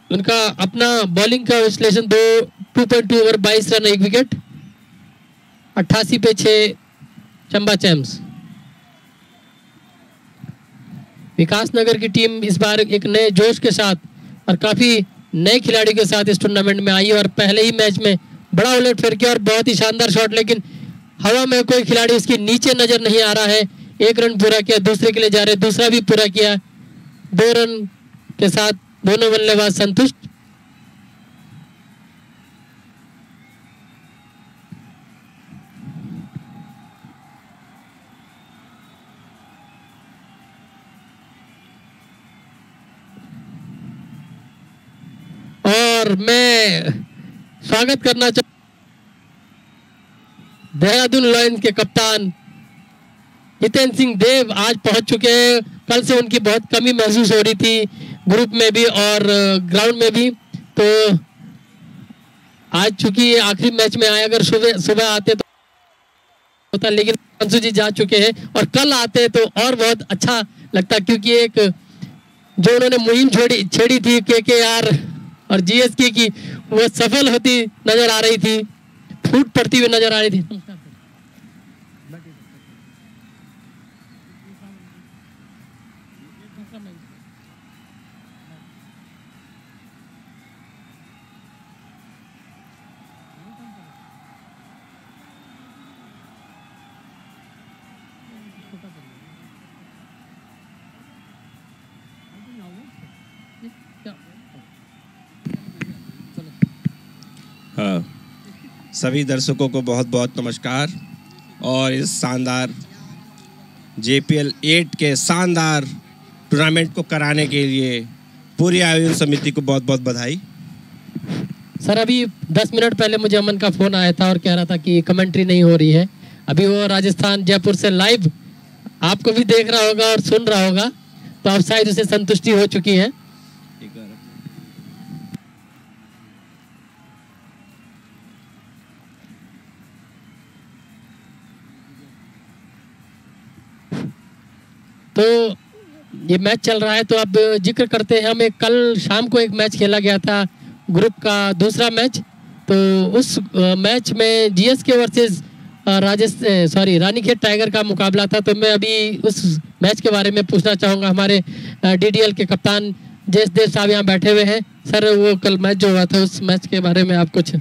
उनका अपना बॉलिंग का विश्लेषण 2.2 ओवर 22 रन 1 विकेट, 88 पे 6 चंबा चैम्प्स। विकासनगर की टीम इस बार एक नए जोश के साथ और काफी नए खिलाड़ी के साथ इस टूर्नामेंट में आई और पहले ही मैच में बड़ा उलटफेर किया और बहुत ही शानदार शॉट, लेकिन हवा में कोई खिलाड़ी उसके नीचे नजर नहीं आ रहा है। 1 रन पूरा किया, दूसरे के लिए जा रहे, दूसरा भी पूरा किया। 2 रन के साथ दोनों बल्लेबाज संतुष्ट। और मैं स्वागत करना चाहूँ देहरादून लायंस के कप्तान जितेंद्र सिंह देव आज पहुंच चुके हैं। कल से उनकी बहुत कमी महसूस हो रही थी ग्रुप में भी और ग्राउंड में भी, तो आज चूंकि आखिरी मैच में आए, अगर सुबह आते तो होता, लेकिन अंशु जी जा चुके हैं और कल आते तो और बहुत अच्छा लगता, क्योंकि एक जो उन्होंने मुहिम छेड़ी थी KKR और GSK की, वो सफल होती नजर आ रही थी, फूट पड़ती हुई नजर आ रही थी। हाँ, सभी दर्शकों को बहुत बहुत नमस्कार और इस शानदार JPL 8 के शानदार टूर्नामेंट को कराने के लिए पूरी आयोजन समिति को बहुत बहुत बधाई। सर, अभी 10 मिनट पहले मुझे अमन का फोन आया था और कह रहा था कि कमेंट्री नहीं हो रही है। अभी वो राजस्थान जयपुर से लाइव आपको भी देख रहा होगा और सुन रहा होगा, तो अब शायद उसे संतुष्टि हो चुकी है। तो ये मैच चल रहा है, तो अब जिक्र करते हैं। हमें कल शाम को एक मैच खेला गया था, ग्रुप का दूसरा मैच। तो उस मैच में GSK वर्सेस रानीखेत टाइगर का मुकाबला था। तो मैं अभी उस मैच के बारे में पूछना चाहूँगा। हमारे DDL के कप्तान जयेश देव साहब यहाँ बैठे हुए हैं। सर, वो कल मैच जो हुआ था, उस मैच के बारे में आप कुछ?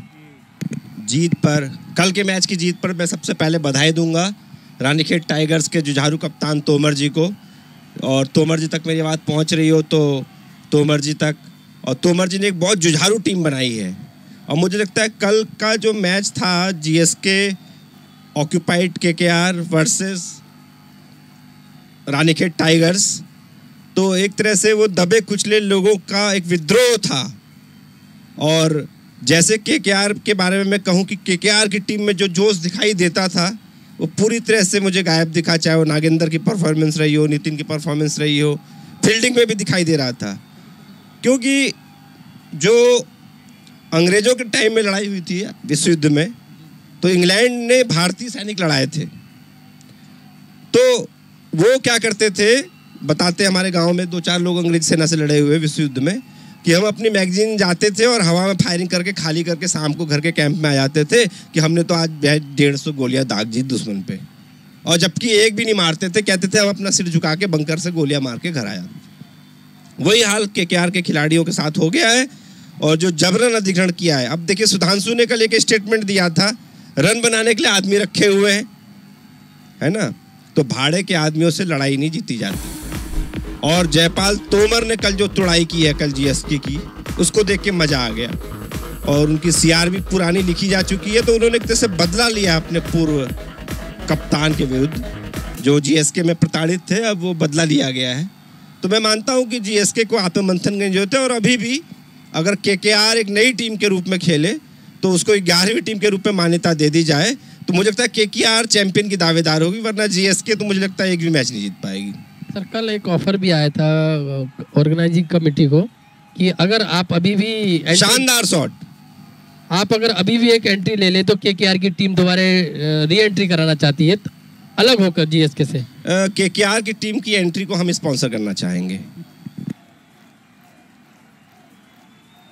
कल के मैच की जीत पर मैं सबसे पहले बधाई दूंगा रानीखेत टाइगर्स के जुझारू कप्तान तोमर जी को। और तोमर जी तक मेरी बात पहुंच रही हो तो तोमर जी तक, और तोमर जी ने एक बहुत जुझारू टीम बनाई है। और मुझे लगता है कल का जो मैच था GSK occupied KKR versus Ranikhet tigers, तो एक तरह से वो दबे कुचले लोगों का एक विद्रोह था। और जैसे KKR के बारे में मैं कहूँ कि KKR की टीम में जो जोश दिखाई देता था वो पूरी तरह से मुझे गायब दिखा, चाहे वो नागेंद्र की परफॉर्मेंस रही हो, नितिन की परफॉर्मेंस रही हो, फील्डिंग में भी दिखाई दे रहा था। क्योंकि जो अंग्रेजों के टाइम में लड़ाई हुई थी विश्व युद्ध में, तो इंग्लैंड ने भारतीय सैनिक लड़ाए थे। तो वो क्या करते थे, बताते हमारे गांव में 2-4 लोग अंग्रेज सेना से लड़े हुए विश्व युद्ध में, कि हम अपनी मैगजीन जाते थे और हवा में फायरिंग करके खाली करके शाम को घर के कैंप में आ जाते थे कि हमने तो आज 150 गोलियां दाग दी दुश्मन पे, और जबकि एक भी नहीं मारते थे। कहते थे हम अपना सिर झुका के बंकर से गोलियां मार के घर आ जाते। वही हाल KKR के खिलाड़ियों के साथ हो गया है और जो जबरन अधिग्रहण किया है। अब देखिए, सुधांशु ने कल एक स्टेटमेंट दिया था, रन बनाने के लिए आदमी रखे हुए हैं, है ना, तो भाड़े के आदमियों से लड़ाई नहीं जीती जाती। और जयपाल तोमर ने कल जो तुड़ाई की है कल GSK की, उसको देख के मजा आ गया। और उनकी CR भी पुरानी लिखी जा चुकी है, तो उन्होंने एक तरह से बदला लिया अपने पूर्व कप्तान के विरुद्ध जो GSK में प्रताड़ित थे, अब वो बदला लिया गया है। तो मैं मानता हूं कि GSK को आत्ममंथन करनी जरूरत है। और अभी भी अगर KKR एक नई टीम के रूप में खेले तो उसको 11वीं टीम के रूप में मान्यता दे दी जाए, तो मुझे लगता है KKR चैंपियन की दावेदार होगी, वरना GSK तो मुझे लगता है एक भी मैच नहीं जीत पाएगी। सर, कल एक ऑफर भी आया था ऑर्गेनाइजिंग कमेटी को कि अगर आप अभी भी शानदार शॉट, आप अगर अभी भी एक एंट्री ले ले तो KKR की टीम दोबारा री एंट्री कराना चाहती है, तो अलग होकर GSK से। KKR की टीम की एंट्री को हम स्पॉन्सर करना चाहेंगे।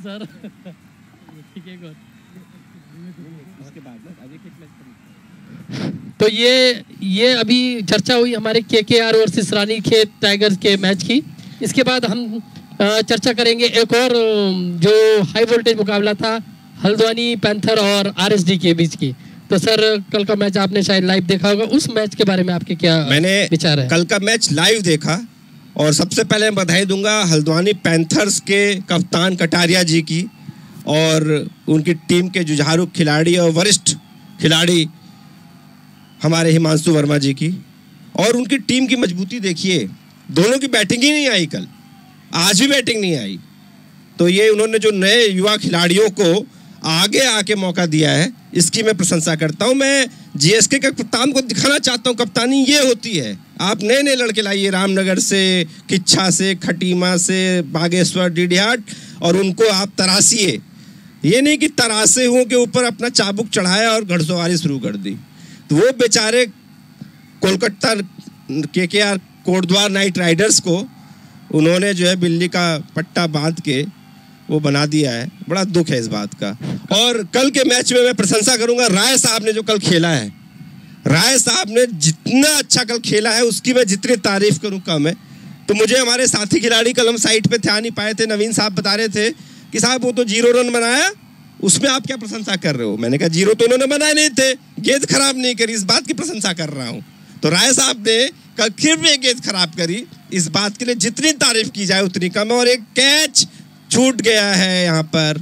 सर। ठीक है उसके बाद ना आगे किक मैच। तो ये अभी चर्चा हुई हमारे केकेआर वर्सेस रानीखेत टाइगर्स के मैच की। इसके बाद हम चर्चा करेंगे एक और जो हाई वोल्टेज मुकाबला था हल्द्वानी पैंथर और आरएसडी के बीच की। तो सर कल का मैच आपने शायद लाइव देखा होगा, उस मैच के बारे में आपके क्या विचार है? कल का मैच लाइव देखा और सबसे पहले मैं बधाई दूंगा हल्द्वानी पैंथर्स के कप्तान कटारिया जी की और उनकी टीम के जुझारू खिलाड़ी और वरिष्ठ खिलाड़ी हमारे हिमांशु वर्मा जी की। और उनकी टीम की मजबूती देखिए, दोनों की बैटिंग ही नहीं आई कल, आज भी बैटिंग नहीं आई। तो ये उन्होंने जो नए युवा खिलाड़ियों को आगे आके मौका दिया है, इसकी मैं प्रशंसा करता हूं। मैं जीएसके के कप्तान को दिखाना चाहता हूं कप्तानी ये होती है। आप नए नए लड़के लाइए रामनगर से, किच्छा से, खटीमा से, बागेश्वर, डीडीहाट, और उनको आप तराशिए। ये नहीं कि तरासे हुओं के ऊपर अपना चाबुक चढ़ाया और घड़सवारी शुरू कर दी। तो वो बेचारे Kolkata KKR Kotdwar knight riders को उन्होंने जो है बिल्ली का पट्टा बांध के वो बना दिया है। बड़ा दुख है इस बात का। और कल के मैच में मैं प्रशंसा करूंगा राय साहब ने जो कल खेला है। राय साहब ने जितना अच्छा कल खेला है उसकी मैं जितनी तारीफ करूं कम है। तो मुझे हमारे साथी खिलाड़ी कल हम साइड पे थे, आ नहीं पाए थे, नवीन साहब बता रहे थे कि साहब वो तो 0 रन बनाया, उसमें आप क्या प्रशंसा कर रहे हो? मैंने कहा 0 तो उन्होंने बनाए नहीं थे, गेंद खराब नहीं करी, इस बात की प्रशंसा कर रहा हूं। तो राय साहब ने कल फिर भी गेंद खराब करी, इस बात के लिए जितनी तारीफ की जाए उतनी कम है। और एक कैच छूट गया है यहाँ पर।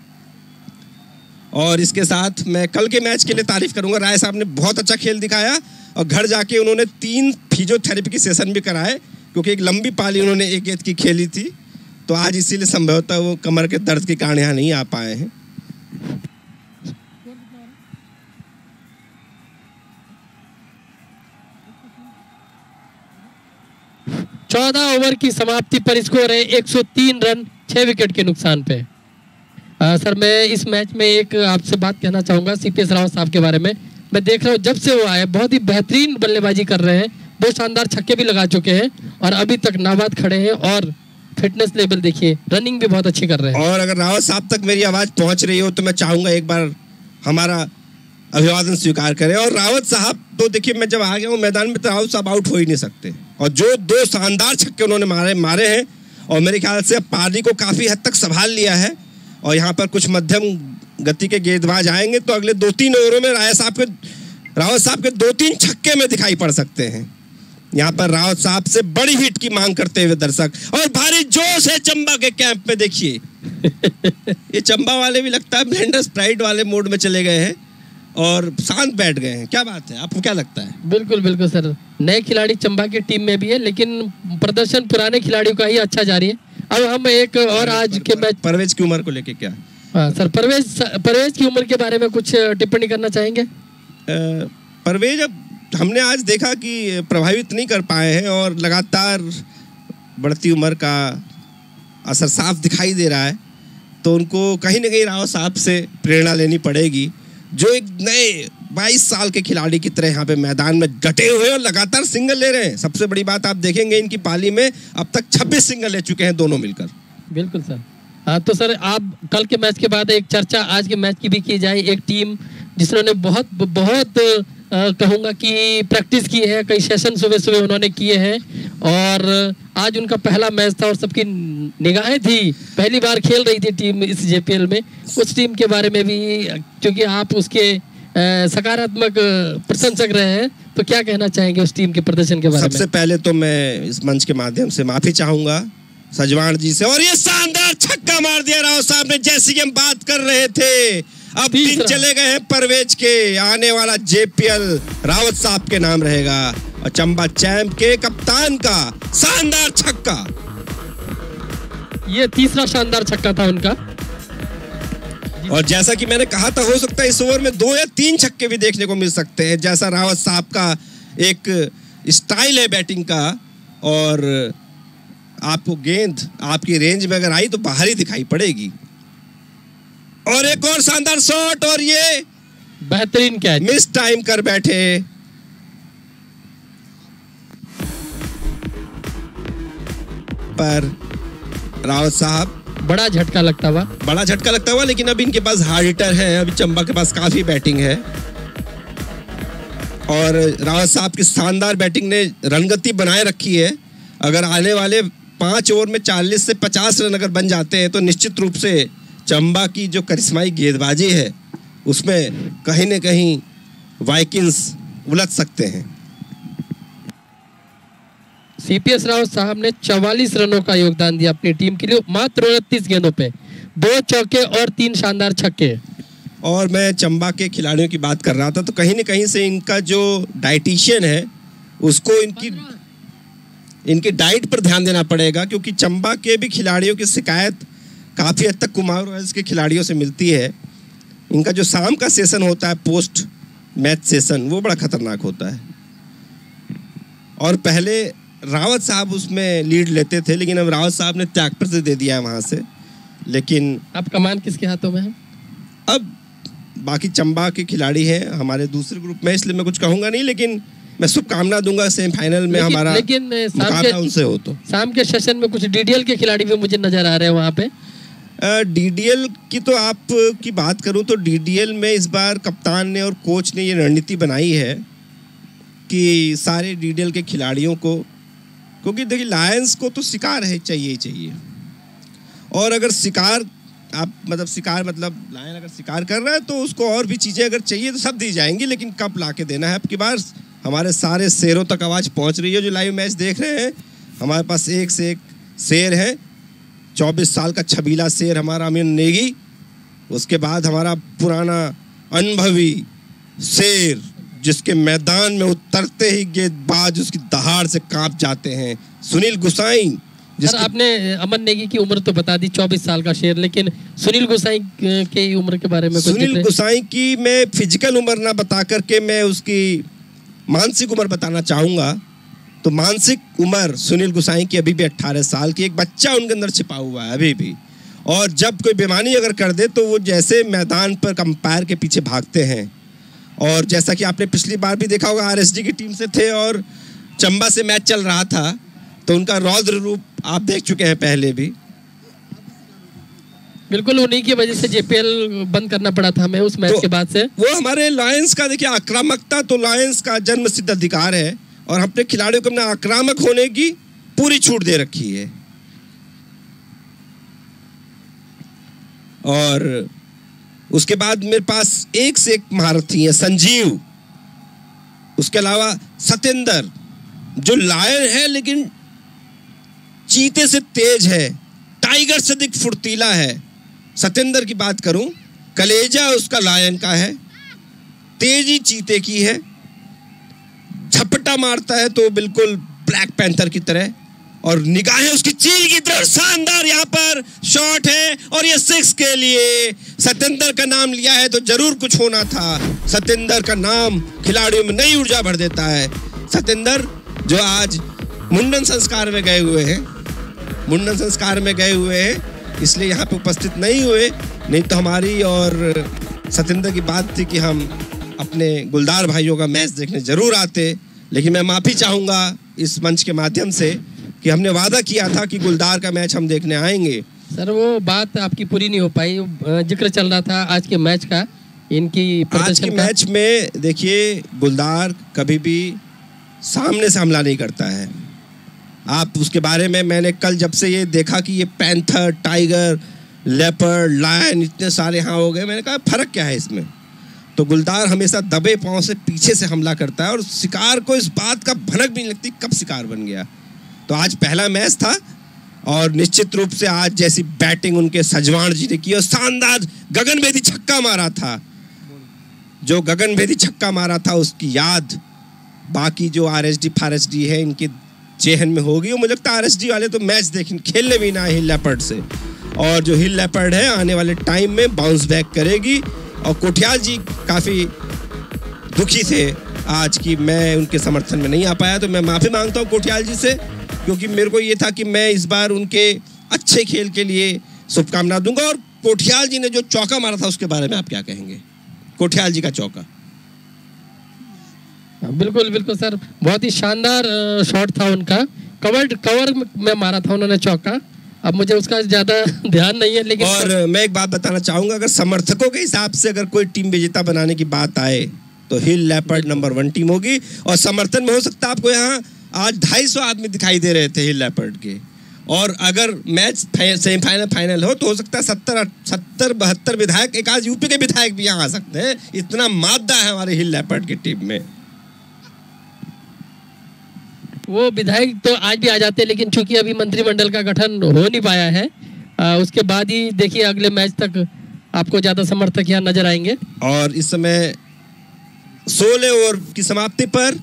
और इसके साथ मैं कल के मैच के लिए तारीफ करूंगा, राय साहब ने बहुत अच्छा खेल दिखाया और घर जाके उन्होंने 3 फिजियोथेरेपी की सेशन भी कराए, क्योंकि एक लंबी पाली उन्होंने एक गेंद की खेली थी। तो आज इसीलिए संभवतः वो कमर के दर्द के कारण यहाँ नहीं आ पाए हैं। 14 ओवर की समाप्ति पर स्कोर है 103 रन 6 विकेट के नुकसान पे। सर मैं इस मैच में एक आपसे बात कहना चाहूंगा सीपीएस रावत साहब के बारे में। मैं देख रहा हूँ जब से वो आए बहुत ही बेहतरीन बल्लेबाजी कर रहे हैं, 2 शानदार छक्के भी लगा चुके हैं और अभी तक नाबाद खड़े हैं। और फिटनेस लेवल देखिए, रनिंग भी बहुत अच्छी कर रहे हैं। और अगर रावत साहब तक मेरी आवाज पहुंच रही हो तो मैं चाहूंगा एक बार हमारा अभिवादन स्वीकार करें। और रावत साहब तो देखिए, मैं जब आ गया हूँ मैदान में तो रावत साहब आउट हो ही नहीं सकते। और जो 2 शानदार छक्के उन्होंने मारे हैं और मेरे ख्याल से पारी को काफी हद तक संभाल लिया है। और यहाँ पर कुछ मध्यम गति के गेंदबाज आएंगे तो अगले 2-3 ओवरों में रावत साहब के 2-3 छक्के में दिखाई पड़ सकते हैं। यहाँ पर रावत साहब से बड़ी हिट की मांग करते हुए दर्शक, और भारी जोश है चंबा के कैंप में। देखिए ये चंबा वाले भी लगता है ब्लेंडर्स प्राइड वाले मोड में चले गए हैं और शांत बैठ गए हैं। क्या बात है, आपको क्या लगता है? बिल्कुल बिल्कुल सर, नए खिलाड़ी चंबा की टीम में भी है लेकिन प्रदर्शन पुराने खिलाड़ियों का ही अच्छा जारी है। अब हम एक और आज के मैच परवेज की उम्र को लेके क्या? सर परवेज की उम्र के बारे में कुछ टिप्पणी करना चाहेंगे? परवेज अब हमने आज देखा कि प्रभावित नहीं कर पाए हैं और लगातार बढ़ती उम्र का असर साफ दिखाई दे रहा है। तो उनको कहीं ना कहीं रावत साहब से प्रेरणा लेनी पड़ेगी, जो एक नए 22 साल के खिलाड़ी की तरह यहाँ पे मैदान में डटे हुए और लगातार सिंगल ले रहे हैं। सबसे बड़ी बात आप देखेंगे इनकी पाली में अब तक 26 सिंगल ले चुके हैं दोनों मिलकर। बिल्कुल सर। हाँ तो सर आप कल के मैच के बाद एक चर्चा आज के मैच की भी की जाए। एक टीम जिन्होंने बहुत कहूँगा कि प्रैक्टिस की है, कई सेशन सुबह सुबह उन्होंने किए हैं और आज उनका पहला मैच था और सबकी निगाहें थी, पहली बार खेल रही थी टीम इस जेपीएल में। उस टीम के बारे में भी क्योंकि आप उसके सकारात्मक प्रशंसक रहे हैं, तो क्या कहना चाहेंगे उस टीम के प्रदर्शन के बारे में? सबसे पहले तो मैं इस मंच के माध्यम से माफी चाहूंगा सजवान जी से। और ये शानदार छक्का मार दिया राव साहब ने, जैसी कि हम बात कर रहे थे। अब दिन चले गए हैं परवेज के, आने वाला जेपीएल रावत साहब के नाम रहेगा। और चंबा चैंप के कप्तान का शानदार छक्का, ये तीसरा शानदार छक्का था उनका। और जैसा कि मैंने कहा था, हो सकता है इस ओवर में 2 या 3 छक्के भी देखने को मिल सकते हैं, जैसा रावत साहब का एक स्टाइल है बैटिंग का। और आपको गेंद आपकी रेंज में अगर आई तो बाहर ही दिखाई पड़ेगी। और एक और शानदार शॉट, और ये बेहतरीन कैच, मिस टाइम कर बैठे। पर रावत साहब बड़ा झटका लगता हुआ, लेकिन अब इनके पास हार्ड हिटर है, अभी चंबा के पास काफी बैटिंग है और रावत साहब की शानदार बैटिंग ने रणगति बनाए रखी है। अगर आने वाले 5 ओवर में 40 से 50 रन अगर बन जाते हैं तो निश्चित रूप से चंबा की जो करिश्माई गेंदबाजी है उसमें कहीं न कहीं वाइकिंग्स उलझ सकते हैं। सीपीएस रावत साहब ने 44 रनों का योगदान दिया अपनी टीम के लिए, मात्र 29 गेंदों पे, 2 चौके और 3 शानदार छक्के। और मैं चंबा के खिलाड़ियों की बात कर रहा था तो कहीं न कहीं से इनका जो डाइटिशियन है उसको इनकी डाइट पर ध्यान देना पड़ेगा, क्योंकि चंबा के भी खिलाड़ियों की शिकायत काफ़ी हद तक कुमार रॉयल्स के खिलाड़ियों से मिलती है। इनका जो शाम का सेशन होता है, पोस्ट मैच सेशन, वो बड़ा खतरनाक होता है। और पहले रावत साहब उसमें लीड लेते थे, लेकिन अब रावत साहब ने त्यागपत्र से दे दिया है वहाँ से। लेकिन अब कमान किसके हाथों में है? अब बाकी चंबा के खिलाड़ी हैं हमारे दूसरे ग्रुप में, इसलिए मैं कुछ कहूँगा नहीं, लेकिन मैं शुभकामना दूंगा सेमीफाइनल में हमारा मुकाबला उनसे हो। तो शाम के सेशन में कुछ डीडीएल के खिलाड़ी भी मुझे नजर आ रहे हैं वहाँ पे। डीडीएल की तो आप की बात करूं तो डीडीएल में इस बार कप्तान ने और कोच ने ये रणनीति बनाई है कि सारे डीडीएल के खिलाड़ियों को, क्योंकि देखिए लायंस को तो शिकार है, चाहिए ही चाहिए। और अगर शिकार लायन अगर शिकार कर रहा है तो उसको और भी चीज़ें अगर चाहिए तो सब दी जाएंगी, लेकिन कब ला के देना है। अब की बार हमारे सारे शेरों तक आवाज़ पहुंच रही है जो लाइव मैच देख रहे हैं। हमारे पास एक से एक शेर है। 24 साल का छबीला शेर हमारा अमीन नेगी, उसके बाद हमारा पुराना अनुभवी शेर जिसके मैदान में उतरते ही गेंदबाज उसकी दहाड़ से कांप जाते हैं, सुनील गुसाई। सर आपने अमन नेगी की उम्र तो बता दी, 24 साल का शेर, लेकिन सुनील गुसाई की उम्र के बारे में सुनील गुसाई की मैं फिजिकल उम्र ना बता करके मैं उसकी मानसिक उम्र बताना चाहूँगा। तो मानसिक उम्र सुनील गुसाई की अभी भी 18 साल की, एक बच्चा उनके अंदर छिपा हुआ है अभी भी। और जब कोई बेईमानी अगर कर दे तो वो जैसे मैदान पर अंपायर के पीछे भागते हैं। और जैसा कि आपने पिछली बार भी देखा होगा, आरएसडी की टीम से थे और चंबा से मैच चल रहा था, तो उनका रौद्र रूप आप देख चुके हैं पहले भी। बिल्कुल उन्हीं की वजह से जेपीएल बंद करना पड़ा था हमें उस मैच के बाद से। वो हमारे लायंस का देखिए आक्रामकता तो लायंस का जन्म सिद्ध अधिकार है और अपने खिलाड़ियों को अपना आक्रामक होने की पूरी छूट दे रखी है। और उसके बाद मेरे पास एक से एक महारथी है, संजीव, उसके अलावा सतेंद्र जो लायन है लेकिन चीते से तेज है, टाइगर से अधिक फुर्तीला है। सतेंद्र की बात करूं, कलेजा उसका लायन का है, तेजी चीते की है, झपटा मारता है तो बिल्कुल ब्लैक पैंथर की तरह, और निगाहें उसकी चील की तरह। शानदार यहाँ पर शॉट है और ये 6 के लिए सतेंद्र का नाम लिया है तो जरूर कुछ होना था। सतेंद्र का नाम खिलाड़ियों में नई ऊर्जा भर देता है। सतेंद्र जो आज मुंडन संस्कार में गए हुए हैं, इसलिए यहाँ पे उपस्थित नहीं हुए, नहीं तो हमारी और सतेंद्र की बात थी कि हम अपने गुलदार भाइयों का मैच देखने जरूर आते। लेकिन मैं माफ़ी चाहूँगा इस मंच के माध्यम से कि हमने वादा किया था कि गुलदार का मैच हम देखने आएंगे। सर वो बात आपकी पूरी नहीं हो पाई। जिक्र चल रहा था आज के मैच का, आज के मैच में देखिए गुलदार कभी भी सामने से हमला नहीं करता है। आप उसके बारे में मैंने कल जब से ये देखा कि ये पैंथर, टाइगर, लेपर्ड, लायन इतने सारे यहाँ हो गए, मैंने कहा फर्क क्या है इसमें। तो गुलदार हमेशा दबे पांव से पीछे से हमला करता है और शिकार को इस बात का भनक भी नहीं लगती कब शिकार बन गया। तो आज पहला मैच था और निश्चित रूप से आज जैसी बैटिंग उनके सजवान जी ने की और शानदार गगनभेदी छक्का मारा था, जो गगनभेदी छक्का मारा था उसकी याद बाकी जो आरएसडी फारएसडी है इनके जेहन में होगी। और मुझे लगता है आरएसडी वाले तो मैच खेलने भी ना हिल लेपर्ड से, और जो हिल लेपर्ड है आने वाले टाइम में बाउंस बैक करेगी। और कोठियाल जी काफ़ी दुखी थे आज की मैं उनके समर्थन में नहीं आ पाया, तो मैं माफ़ी मांगता हूँ कोठियाल जी से, क्योंकि मेरे को ये था कि मैं इस बार उनके अच्छे खेल के लिए शुभकामना दूंगा। और कोठियाल जी ने जो चौका मारा था उसके बारे में आप क्या कहेंगे? कोठियाल जी का चौका बिल्कुल बिल्कुल सर, बहुत ही शानदार शॉट था उनका, कवर में मारा था उन्होंने चौका। अब मुझे उसका ज्यादा ध्यान नहीं है, लेकिन और मैं एक बात बताना चाहूंगा, अगर समर्थकों के हिसाब से अगर कोई टीम विजेता बनाने की बात आए तो हिल लेपर्ड नंबर 1 टीम होगी। और समर्थन में हो सकता है आपको यहाँ आज 250 आदमी दिखाई दे रहे थे हिल लेपर्ड के, और अगर मैच सेमीफाइनल फाइनल हो तो हो सकता है 70-72 विधायक, एक आज यूपी के विधायक भी यहाँ आ सकते हैं। इतना मादा है हमारे हिल लेपर्ड की टीम में। वो विधायक तो आज भी आ जाते हैं, लेकिन चूंकि अभी मंत्रिमंडल का गठन हो नहीं पाया है, उसके बाद ही देखिए अगले मैच तक आपको ज्यादा समर्थक यहाँ नजर आएंगे। और इस समय 16 ओवर की समाप्ति पर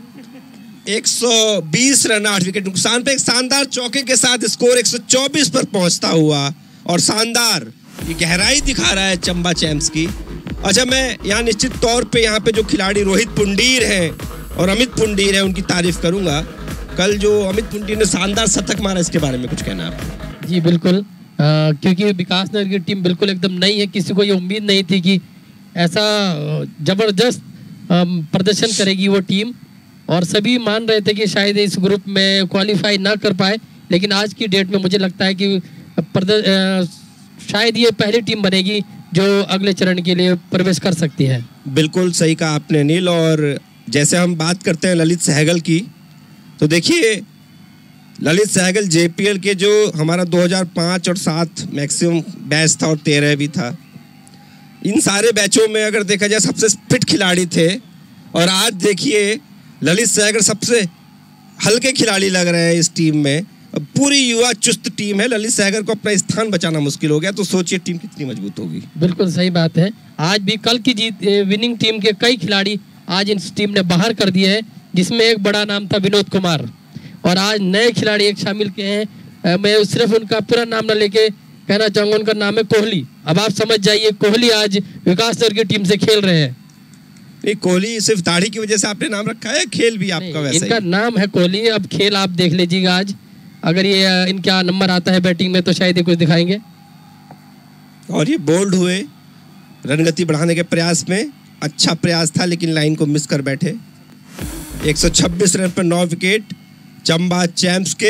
120 रन 8 विकेट नुकसान पे एक शानदार चौके के साथ स्कोर 124 पर पहुंचता हुआ, और शानदार ये गहराई दिखा रहा है चंबा चैम्प्स की। अच्छा, मैं यहाँ निश्चित तौर पे यहाँ पे जो खिलाड़ी रोहित पुंडीर हैं और अमित पुंडीर है उनकी तारीफ करूंगा। कल जो अमित पुंडीर ने शानदार शतक मारा, इसके बारे में कुछ कहना आपको? जी बिल्कुल, क्योंकि विकास नगर की टीम बिल्कुल एकदम नई है, किसी को ये उम्मीद नहीं थी कि ऐसा जबरदस्त प्रदर्शन करेगी वो टीम, और सभी मान रहे थे कि शायद इस ग्रुप में क्वालिफाई ना कर पाए, लेकिन आज की डेट में मुझे लगता है कि शायद ये पहली टीम बनेगी जो अगले चरण के लिए प्रवेश कर सकती है। बिल्कुल सही कहा आपने अनिल। और जैसे हम बात करते हैं ललित सहगल की, तो देखिए ललित सहगल जेपीएल के जो हमारा 2005 और 7 मैक्सिमम बैच था और 13 भी था, इन सारे बैचों में अगर देखा जाए सबसे फिट खिलाड़ी थे। और आज देखिए ललित सहगल सबसे हल्के खिलाड़ी लग रहे हैं इस टीम में। पूरी युवा चुस्त टीम है, ललित सहगल को अपना स्थान बचाना मुश्किल हो गया, तो सोचिए टीम कितनी मजबूत होगी। बिल्कुल सही बात है। आज भी कल की जीत विनिंग टीम के कई खिलाड़ी आज इस टीम ने बाहर कर दिए हैं, जिसमें एक बड़ा नाम था विनोद कुमार, और आज नए खिलाड़ी एक शामिल किए हैं। मैं सिर्फ उनका पूरा नाम न लेके कहना चाहूंगा, उनका नाम है कोहली। अब आप समझ जाइए, कोहली आज विकास नगर की टीम से खेल रहे हैं। नहीं, कोहली सिर्फ दाढ़ी की वजह से आपने नाम रखा है, खेल भी आपका वैसा इनका नाम है कोहली। अब खेल आप देख लीजिएगा, आज अगर ये इनका नंबर आता है बैटिंग में तो शायद ये कुछ दिखाएंगे। और ये बोल्ड हुए रन गति बढ़ाने के प्रयास में, अच्छा प्रयास था लेकिन लाइन को मिस कर बैठे। 126 रन पर 9 विकेट चंबा चैम्प्स के।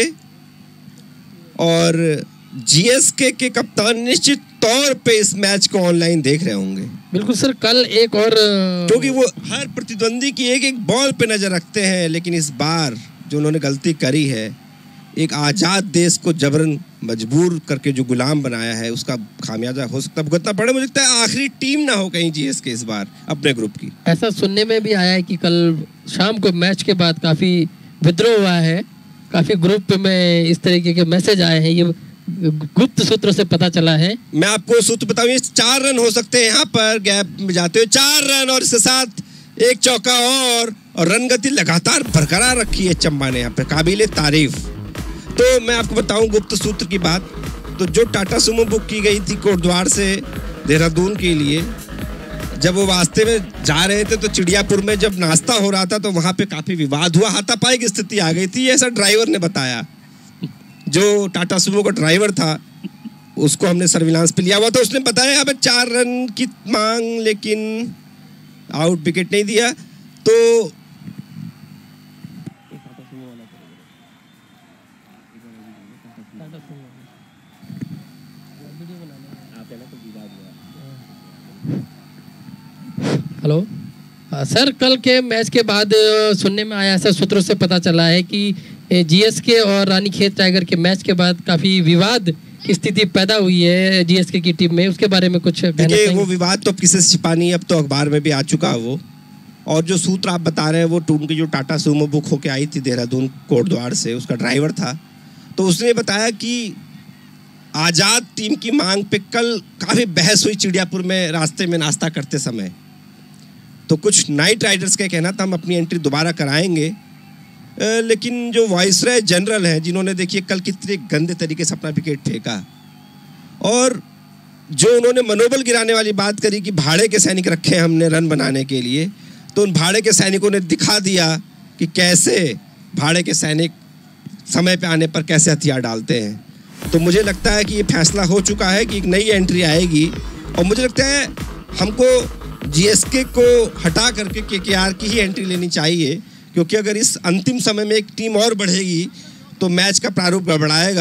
और जीएसके के कप्तान निश्चित तौर पे इस मैच को ऑनलाइन देख रहे होंगे। बिल्कुल सर, कल एक और क्योंकि वो हर प्रतिद्वंदी की एक एक बॉल पे नजर रखते हैं, लेकिन इस बार जो उन्होंने गलती करी है, एक आजाद देश को जबरन मजबूर करके जो गुलाम बनाया है, उसका खामियाजा हो सकता है भुगतना पड़े। मुझे लगता है आखिरी टीम ना हो कहीं जीएसके इस बार अपने ग्रुप की। ऐसा सुनने में भी आया है कि कल शाम को मैच के बाद काफी विद्रोह हुआ है, काफी ग्रुप में इस तरीके के मैसेज आए हैं, ये गुप्त सूत्रों से पता चला है। मैं आपको सूत्र बताऊं, 4 रन हो सकते हैं यहाँ पर गैप में जाते हुए, 4 रन और इसके साथ एक चौका और रन गति लगातार बरकरार रखी है चंबा ने यहाँ पे, काबिले तारीफ। तो मैं आपको बताऊं गुप्त सूत्र की बात, तो जो टाटा सुमो बुक की गई थी कोटद्वार से देहरादून के लिए, जब वो वास्ते में जा रहे थे तो चिड़ियापुर में जब नाश्ता हो रहा था तो वहां पे काफी विवाद हुआ, हाथापाई की स्थिति आ गई थी, ऐसा ड्राइवर ने बताया। जो टाटा सुमो का ड्राइवर था उसको हमने सर्विलांस पे लिया हुआ था, उसने बताया अब 4 रन की मांग, लेकिन आउट विकेट नहीं दिया। तो हेलो सर, कल के मैच के बाद सुनने में आया, ऐसा सूत्रों से पता चला है कि जीएसके और रानीखेत टाइगर के मैच के बाद काफी विवाद की स्थिति पैदा हुई है जीएसके की टीम में, उसके बारे में कुछ कहना चाहिए? वो विवाद तो किसी से छिपा नहीं, अब तो अखबार में भी आ चुका है वो। और जो सूत्र आप बता रहे हैं वो उनकी जो टाटा सुमो बुक होके आई थी देहरादून कोटद्वार से, उसका ड्राइवर था, तो उसने बताया कि आजाद टीम की मांग पे कल काफी बहस हुई चिड़ियापुर में रास्ते में नाश्ता करते समय। तो कुछ नाइट राइडर्स का कहना था हम अपनी एंट्री दोबारा कराएंगे, लेकिन जो वाइसराय जनरल हैं जिन्होंने देखिए कल कितने गंदे तरीके से अपना विकेट फेंका, और जो उन्होंने मनोबल गिराने वाली बात करी कि भाड़े के सैनिक रखे हमने रन बनाने के लिए, तो उन भाड़े के सैनिकों ने दिखा दिया कि कैसे भाड़े के सैनिक समय पे आने पर कैसे हथियार डालते हैं। तो मुझे लगता है कि ये फैसला हो चुका है कि एक नई एंट्री आएगी, और मुझे लगता है हमको जीएसके को हटा करके केकेआर की ही एंट्री लेनी चाहिए, क्योंकि अगर इस अंतिम समय में एक टीम और बढ़ेगी तो मैच का प्रारूप गड़बड़ाएगा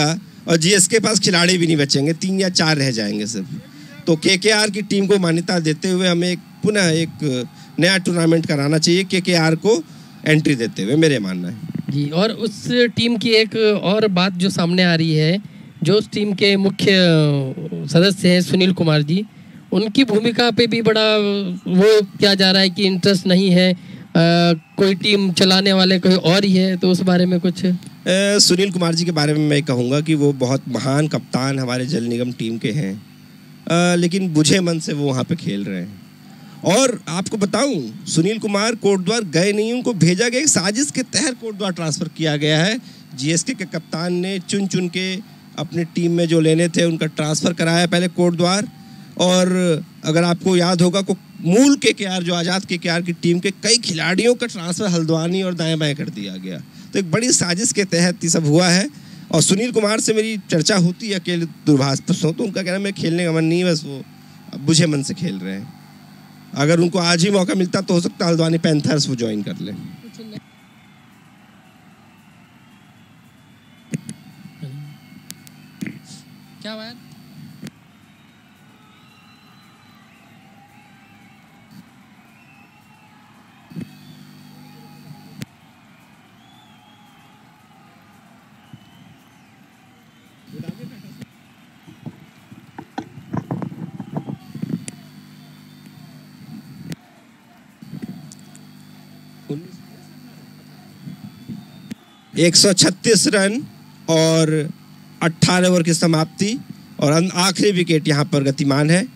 और जीएसके के पास खिलाड़ी भी नहीं बचेंगे, 3 या 4 रह जाएंगे सिर्फ। तो केकेआर की टीम को मान्यता देते हुए हमें पुनः एक नया टूर्नामेंट कराना चाहिए, केकेआर को एंट्री देते हुए, मेरे मानना है जी। और उस टीम की एक और बात जो सामने आ रही है, जो उस टीम के मुख्य सदस्य हैं सुनील कुमार जी, उनकी भूमिका पे भी बड़ा वो किया जा रहा है कि इंटरेस्ट नहीं है, कोई टीम चलाने वाले कोई और ही है, तो उस बारे में कुछ? सुनील कुमार जी के बारे में मैं कहूँगा कि वो बहुत महान कप्तान हमारे जल निगम टीम के हैं, लेकिन बुझे मन से वो वहाँ पे खेल रहे हैं। और आपको बताऊं, सुनील कुमार कोटद्वार गए नहीं, उनको भेजा गया, एक साजिश के तहत कोटद्वार ट्रांसफ़र किया गया है। जीएसके के कप्तान ने चुन चुन के अपने टीम में जो लेने थे उनका ट्रांसफ़र कराया पहले कोटद्वार। और अगर आपको याद होगा को मूल केकेआर जो आज़ाद केकेआर की टीम के कई खिलाड़ियों का ट्रांसफ़र हल्द्वानी और दाएं बाएं कर दिया गया। तो एक बड़ी साजिश के तहत ये सब हुआ है। और सुनील कुमार से मेरी चर्चा होती है अकेले दूरभाष पर, तो उनका कहना है मेरे खेलने का मन नहीं है, बस वो बुझे मन से खेल रहे हैं। अगर उनको आज ही मौका मिलता तो हो सकता है हल्द्वानी पैंथर्स वो ज्वाइन कर लें। क्या बात? एक 136 रन और 18 ओवर की समाप्ति, और आखिरी विकेट यहाँ पर गतिमान है।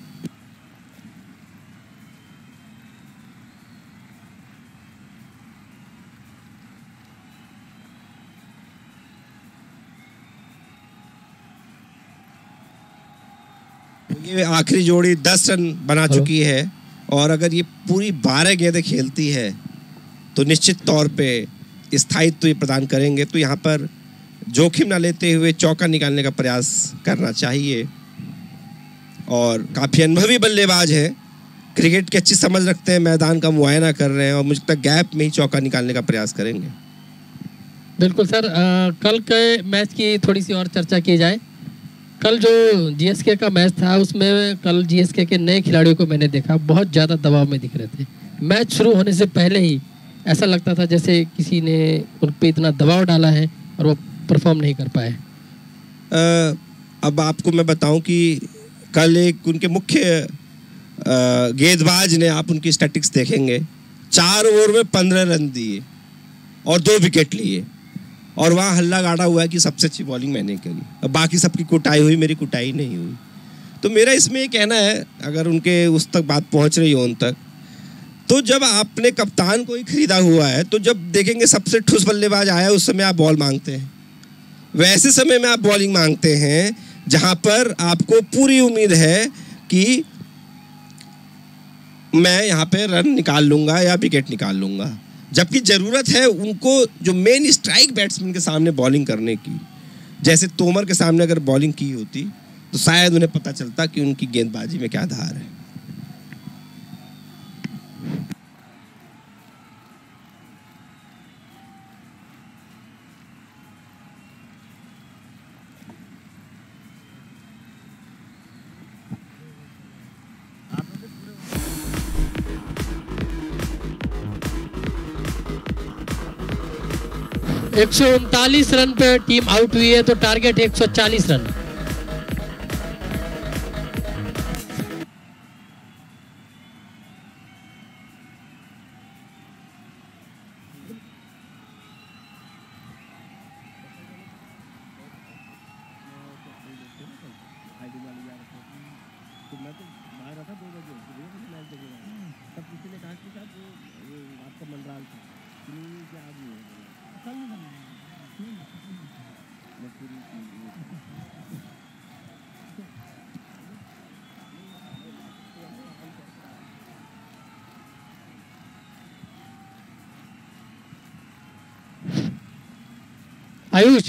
ये आखिरी जोड़ी 10 रन बना चुकी है, और अगर ये पूरी 12 गेंदें खेलती है तो निश्चित तौर पे स्थायित्व ये प्रदान करेंगे। तो यहाँ पर जोखिम ना लेते हुए चौका निकालने का प्रयास करना चाहिए। और काफ़ी अनुभवी बल्लेबाज है, क्रिकेट की अच्छी समझ रखते हैं, मैदान का मुआयना कर रहे हैं, और मुझे लगता है गैप में ही चौका निकालने का प्रयास करेंगे। बिल्कुल सर। कल के मैच की थोड़ी सी और चर्चा की जाए। कल जो जीएसके का मैच था, उसमें कल जीएसके के नए खिलाड़ियों को मैंने देखा, बहुत ज़्यादा दबाव में दिख रहे थे। मैच शुरू होने से पहले ही ऐसा लगता था जैसे किसी ने उन पर इतना दबाव डाला है और वो परफॉर्म नहीं कर पाए। अब आपको मैं बताऊं कि कल एक उनके मुख्य गेंदबाज ने, आप उनकी स्टैटिक्स देखेंगे, 4 ओवर में 15 रन दिए और 2 विकेट लिए, और वहाँ हल्ला गाड़ा हुआ है कि सबसे अच्छी बॉलिंग मैंने करी, अब बाकी सबकी कुटाई हुई, मेरी कुटाई नहीं हुई। तो मेरा इसमें ये कहना है, अगर उनके उस तक बात पहुँच रही हो उन तक, तो जब आपने कप्तान को ही खरीदा हुआ है, तो जब देखेंगे सबसे ठुस बल्लेबाज आया उस समय आप बॉल मांगते हैं, वैसे समय में आप बॉलिंग मांगते हैं जहां पर आपको पूरी उम्मीद है कि मैं यहाँ पे रन निकाल लूंगा या विकेट निकाल लूंगा, जबकि ज़रूरत है उनको जो मेन स्ट्राइक बैट्समैन के सामने बॉलिंग करने की। जैसे तोमर के सामने अगर बॉलिंग की होती तो शायद उन्हें पता चलता कि उनकी गेंदबाजी में क्या धार है। एक 139 रन पे टीम आउट हुई है, तो टारगेट 140 रन। आयुष,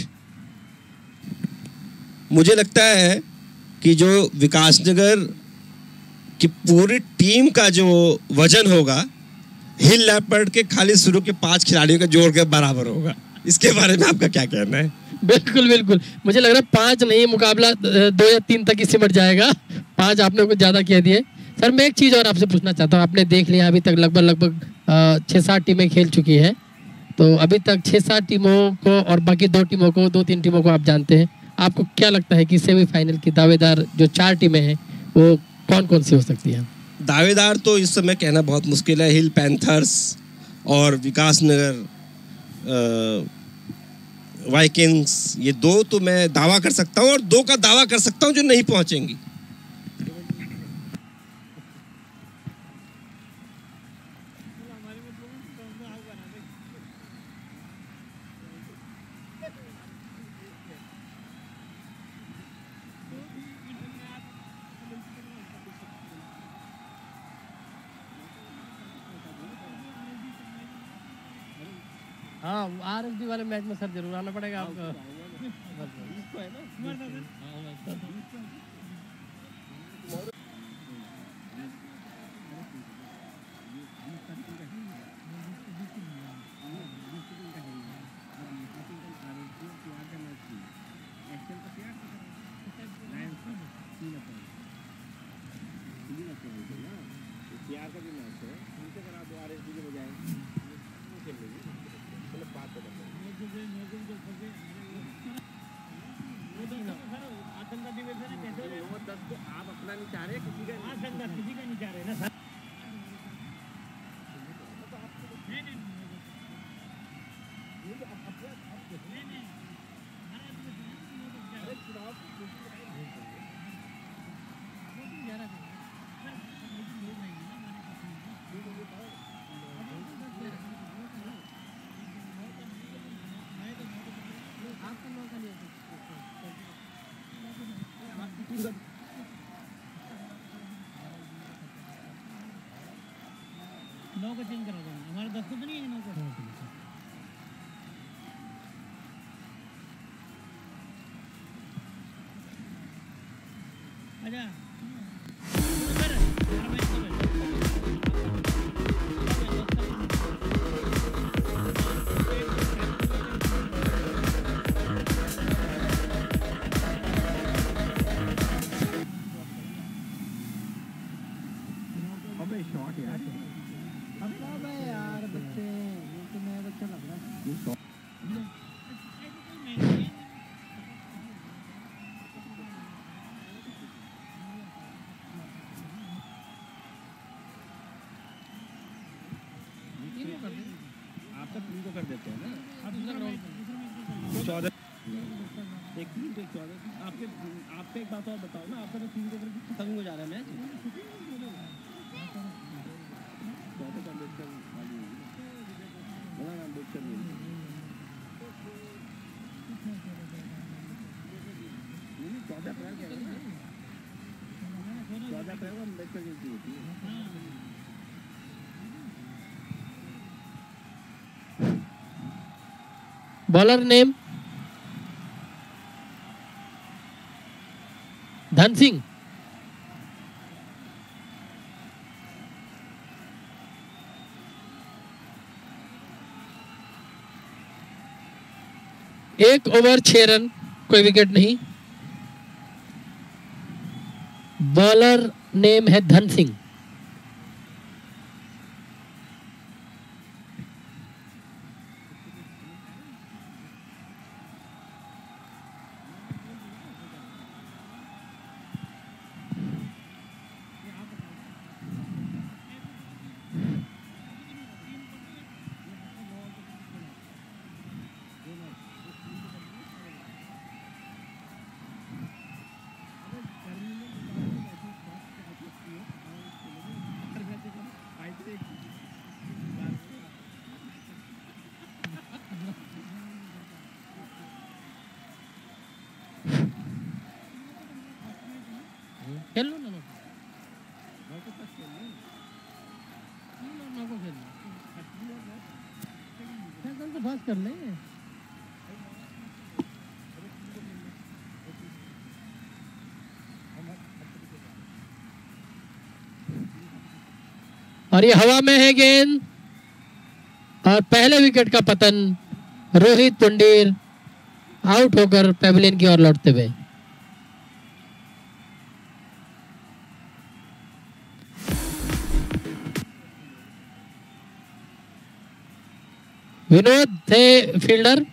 मुझे लगता है कि जो विकासनगर की पूरी टीम का जो वजन होगा, हिल लैपर्ड के खाली शुरू के 5 खिलाड़ियों का जोड़ के बराबर होगा। इसके बारे में आपका क्या कहना है? बिल्कुल बिल्कुल, मुझे लग रहा है 5 नहीं, मुकाबला 2 या 3 तक ही सिमट जाएगा। 5 आपने कुछ ज्यादा कह दिए। सर मैं एक चीज और आपसे पूछना चाहता हूँ, आपने देख लिया अभी तक लगभग 6-7 टीमें खेल चुकी हैं, तो अभी तक 6-7 टीमों को और बाकी 2 टीमों को, 2-3 टीमों को आप जानते हैं। आपको क्या लगता है कि सेमीफाइनल की दावेदार जो 4 टीमें हैं वो कौन कौन सी हो सकती हैं? दावेदार तो इस समय कहना बहुत मुश्किल है। हिल पैंथर्स और विकास नगर वाइकिंग्स, ये 2 तो मैं दावा कर सकता हूँ, और 2 का दावा कर सकता हूँ जो नहीं पहुंचेंगी। हाँ, RSD वाले मैच में सर जरूर आना पड़ेगा आपको। आप अपना नहीं चाह रहे, किसी का नहीं चाह रहे ना सर। नौ को चेंज करा देना, हमारे 10 को तो नहीं है 9 को। अच्छा आपका 3 को कर देते हैं ना। आप दूसरा मैच 14 एक 3 पे 14। आपके एक बात और बताओ ना, आपका तो 3 को करके खत्म हो जा रहा है मैच। 14 का अम्बेडकर वाली बड़ा नाम अम्बेडकर नहीं 14 अप्रैल क्या है ना, 14 अप्रैल को अम्बेडकर जयंती होती है। Bowler name Dhan Singh. एक ओवर 6 रन, कोई विकेट नहीं। बॉलर नेम है धन सिंह। खेल लो ना, तो पास कर ले। और ये हवा में है गेंद, और पहले विकेट का पतन रोहित पुंडीर आउट होकर पेविलियन की ओर लौटते हुए। विनोद थे फील्डर।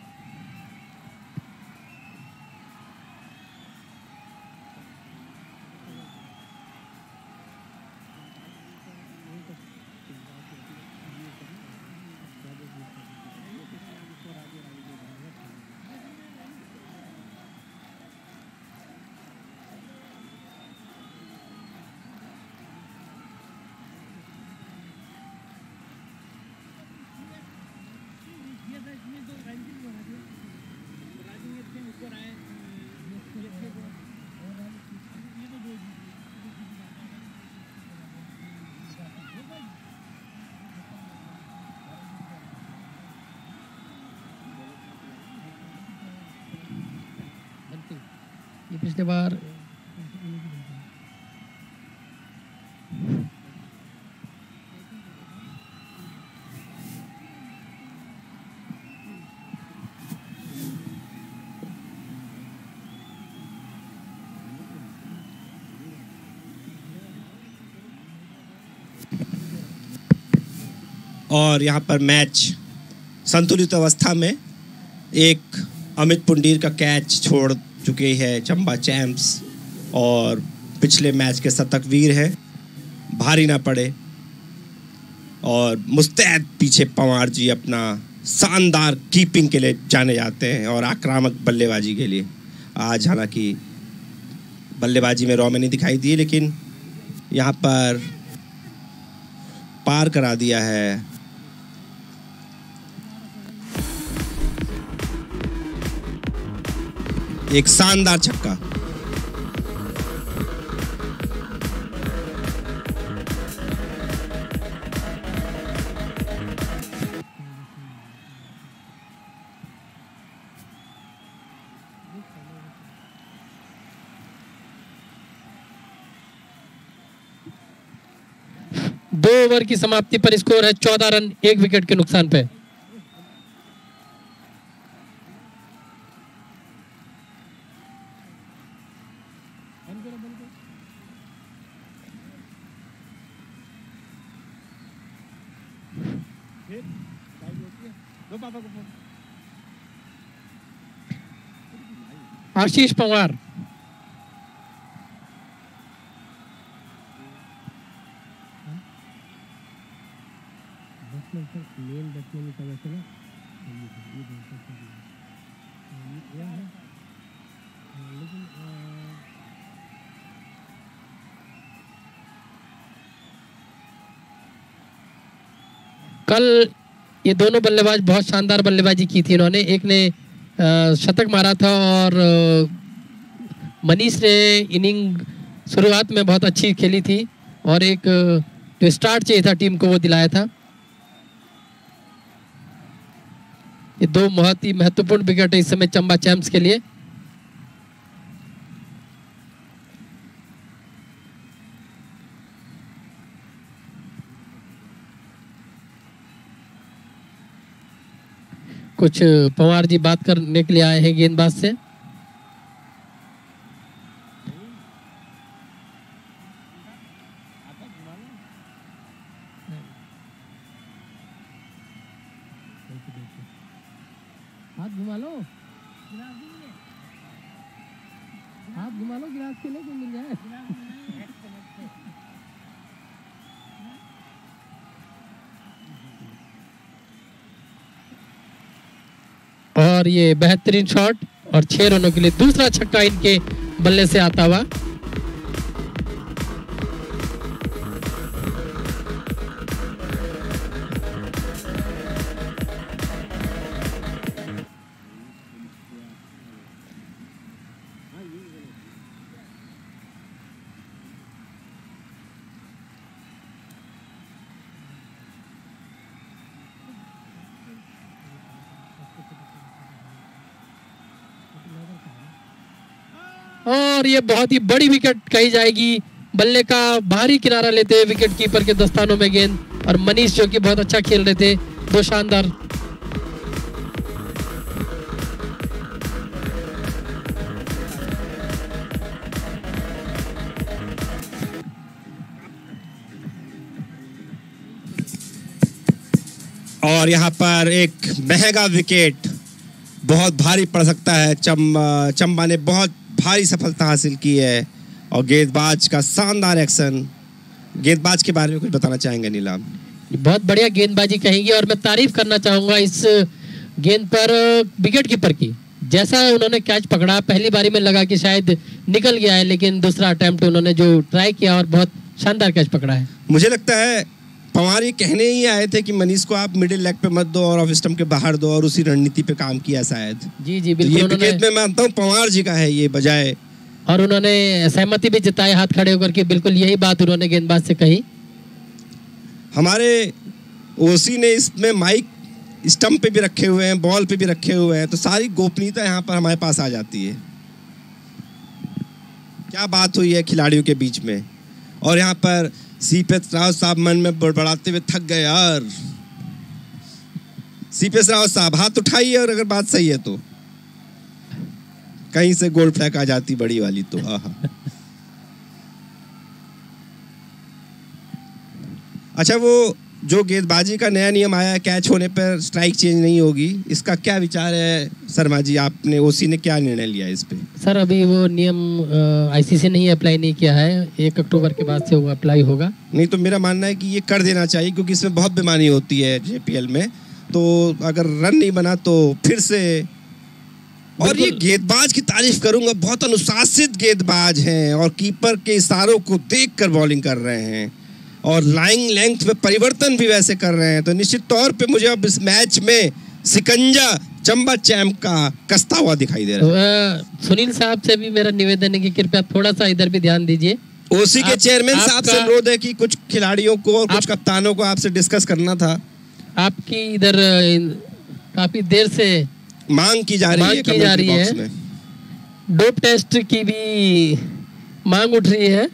ये पिछले बार और यहाँ पर मैच संतुलित अवस्था में एक अमित पुंडीर का कैच छोड़ चुके हैं चंबा चैम्प्स और पिछले मैच के शतकवीर हैं, भारी ना पड़े। और मुस्तैद पीछे पंवार जी अपना शानदार कीपिंग के लिए जाने जाते हैं और आक्रामक बल्लेबाजी के लिए। आज हालांकि बल्लेबाजी में रॉ में नहीं दिखाई दी, लेकिन यहाँ पर पार करा दिया है। एक शानदार छक्का। दो ओवर की समाप्ति पर स्कोर है 14 रन 1 विकेट के नुकसान पे। आशीष पंवार कल ये दोनों बल्लेबाज बहुत शानदार बल्लेबाजी की थी इन्होंने। एक ने शतक मारा था और मनीष ने इनिंग शुरुआत में बहुत अच्छी खेली थी और एक जो स्टार्ट चाहिए था टीम को वो दिलाया था। ये दो बहुत ही महत्वपूर्ण विकेट है इस समय चंबा चैम्प्स के लिए। कुछ पंवार जी बात करने के लिए आए हैं गेंदबाज से। हाथ घुमा लो, हाथ घुमा लो, गिलास के लिए मिल जाए। और ये बेहतरीन शॉट और 6 रनों के लिए दूसरा छक्का इनके बल्ले से आता हुआ। और ये बहुत ही बड़ी विकेट कही जाएगी। बल्ले का बाहरी किनारा लेते हुए विकेट कीपर के दस्तानों में गेंद और मनीष जो कि बहुत अच्छा खेल रहे थे, दो शानदार। और यहाँ पर एक महंगा विकेट बहुत भारी पड़ सकता है। चंबा ने बहुत भारी सफलता हासिल की है और गेंदबाज का शानदार एक्शन। गेंदबाज के बारे में कुछ बताना चाहेंगे नीलाम? बहुत बढ़िया गेंदबाजी कहेंगे और मैं तारीफ करना चाहूंगा इस गेंद पर विकेट कीपर की। जैसा उन्होंने कैच पकड़ा, पहली बारी में लगा कि शायद निकल गया है, लेकिन दूसरा अटेम्प्ट उन्होंने जो ट्राई किया और बहुत शानदार कैच पकड़ा है। मुझे लगता है पवार ये कहने ही आए थे कि मनीष को आप मिडिल लेग पे मत दो और ऑफ स्टंप के बाहर दो, और उसी रणनीति पे काम किया शायद। जी जी तो बिल्कुल। ये विकेट में मानता हूँ पवार जी का है ये बजाय, और उन्होंने सहमति भी जताई हाथ खड़े होकर के, बिल्कुल यही बात उन्होंने गेंदबाज से कही। हमारे ओसी ने इसमें माइक स्टंप पे भी रखे हुए हैं, बॉल पे भी रखे हुए हैं, तो सारी गोपनीयता यहाँ पर हमारे पास आ जाती है। क्या बात हुई है खिलाड़ियों के बीच में। और यहाँ पर सीपीएस राव साहब मन में बड़बड़ाते हुए थक गए यार। सीपीएस राव साहब हाथ उठाइए, और अगर बात सही है तो कहीं से गोल्ड फ्लैग आ जाती बड़ी वाली तो। अच्छा, वो जो गेंदबाजी का नया नियम आया है, कैच होने पर स्ट्राइक चेंज नहीं होगी, इसका क्या विचार है शर्मा जी? आपने ओसी ने क्या निर्णय लिया इस पे? सर अभी वो नियम आईसीसी ने ही अप्लाई नहीं किया है, 1 अक्टूबर के बाद से वो अप्लाई होगा। नहीं तो मेरा मानना है कि ये कर देना चाहिए, क्योंकि इसमें बहुत बेमानी होती है जेपीएल में। तो अगर रन नहीं बना तो फिर से। और ये गेंदबाज की तारीफ करूंगा, बहुत अनुशासित गेंदबाज हैं और कीपर के इशारों को देखकर बॉलिंग कर रहे हैं और लाइंग लेंथ में परिवर्तन भी वैसे कर रहे हैं। तो निश्चित तौर पे मुझे अब इस मैच में सिकंजा चंबा चैंप का कसता हुआ दिखाई दे रहा है। सुनील साहब से भी मेरा निवेदन है कि कृपया थोड़ा सा इधर भी ध्यान दीजिए। ओसी के चेयरमैन साहब से अनुरोध है कि कुछ खिलाड़ियों को और कुछ कप्तानों को आपसे डिस्कस करना था। आपकी इधर काफी देर से मांग की जा रही है। डोप टेस्ट की भी मांग उठ रही है।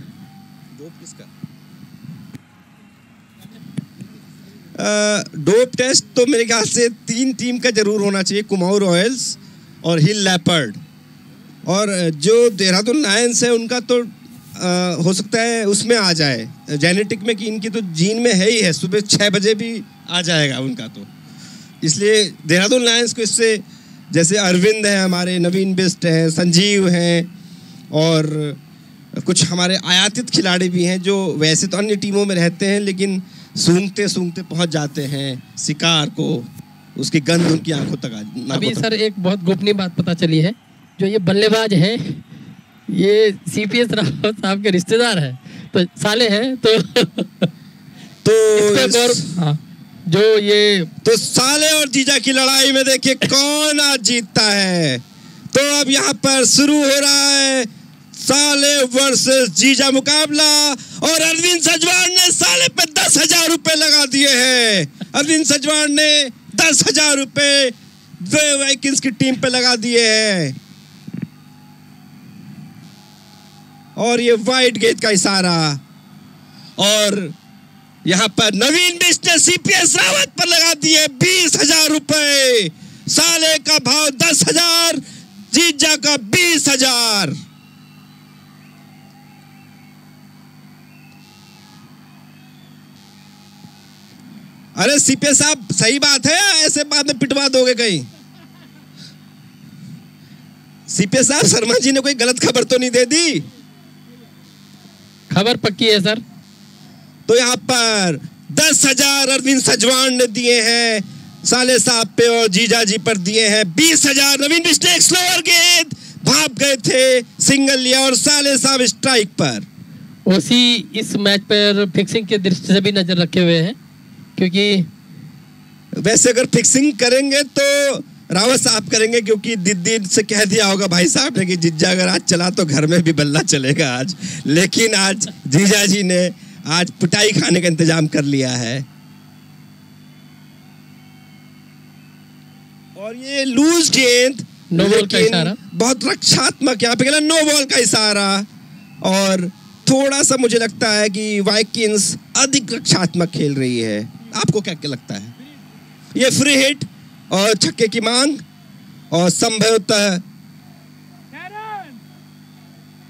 डोप टेस्ट तो मेरे ख्याल से 3 टीम का जरूर होना चाहिए, कुमाऊं रॉयल्स और हिल लेपर्ड। और जो देहरादून लायंस है उनका तो हो सकता है उसमें आ जाए जेनेटिक में, कि इनकी तो जीन में है ही है, सुबह 6 बजे भी आ जाएगा उनका। तो इसलिए देहरादून लायंस को इससे, जैसे अरविंद है हमारे, नवीन बिस्ट हैं, संजीव हैं, और कुछ हमारे आयातित खिलाड़ी भी हैं जो वैसे तो अन्य टीमों में रहते हैं लेकिन सूंघते सूंघते पहुंच जाते हैं शिकार को, उसकी गंध उनकी आंखों तक अभी सर एक बहुत गोपनीय बात पता चली है, जो ये बल्लेबाज हैं ये सीपीएस राव साहब के रिश्तेदार हैं, तो साले हैं हाँ, जो ये तो साले और जीजा की लड़ाई में देखिए कौन आज जीतता है। तो अब यहाँ पर शुरू हो रहा है साले वर्सेस जीजा मुकाबला, और अरविंद सजवाण ने साले पे 10,000 रुपए लगा दिए हैं। अरविंद सजवाण ने 10,000 रुपए वाइकिंग्स की टीम पे लगा दिए हैं। और ये वाइड गेंद का इशारा, और यहाँ पर नवीन बिष्ट ने सीपीएस रावत पर लगा दिए 20,000 रुपए। साले का भाव 10,000, जीजा का 20,000। अरे सीपीएस साहब सही बात है, ऐसे बाद में पिटवा दोगे कहीं? सीपीएस साहब शर्मा जी ने कोई गलत खबर तो नहीं दे दी? खबर पक्की है सर। तो यहाँ पर 10,000 अरविंद सजवाण ने दिए हैं साले साहब पे और जीजा जी पर दिए हैं 20,000। नवीन बिष्ट ने एक स्लोअर गेंद, भाग गए थे, सिंगल लिया और साले साहब स्ट्राइक पर। ओसी इस मैच पर फिक्सिंग के दृष्टि से भी नजर रखे हुए हैं, क्योंकि वैसे अगर फिक्सिंग करेंगे तो रावत साहब करेंगे, क्योंकि दीदी से कह दिया होगा भाई साहब ने कि जीजा अगर आज चला तो घर में भी बल्ला चलेगा आज। लेकिन आज जीजा जी ने आज पिटाई खाने का इंतजाम कर लिया है। और ये लूज गेंद, नो बॉल का इशारा, बहुत रक्षात्मक यहाँ पे खेला, नो बॉल का इशारा। और थोड़ा सा मुझे लगता है कि वाइकिंग्स अधिक रक्षात्मक खेल रही है। आपको क्या क्या लगता है? ये फ्री हिट और छक्के की मांग, और संभवतः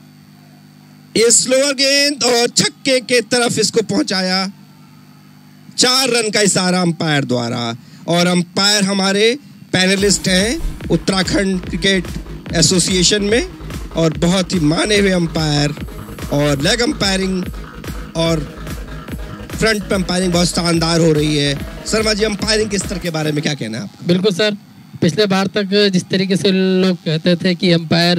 ये स्लोअर गेंद और छक्के के तरफ इसको पहुंचाया। 4 रन का इशारा अंपायर द्वारा। और अंपायर हमारे पैनलिस्ट हैं उत्तराखंड क्रिकेट एसोसिएशन में और बहुत ही माने हुए अंपायर, और लेग अंपायरिंग और फ्रंट पे अंपायरिंग बहुत शानदार हो रही है। शर्मा जी, अंपायरिंग के स्तर के बारे में क्या कहना है आपका? बिल्कुल सर, पिछले बार तक जिस तरीके से लोग कहते थे कि अंपायर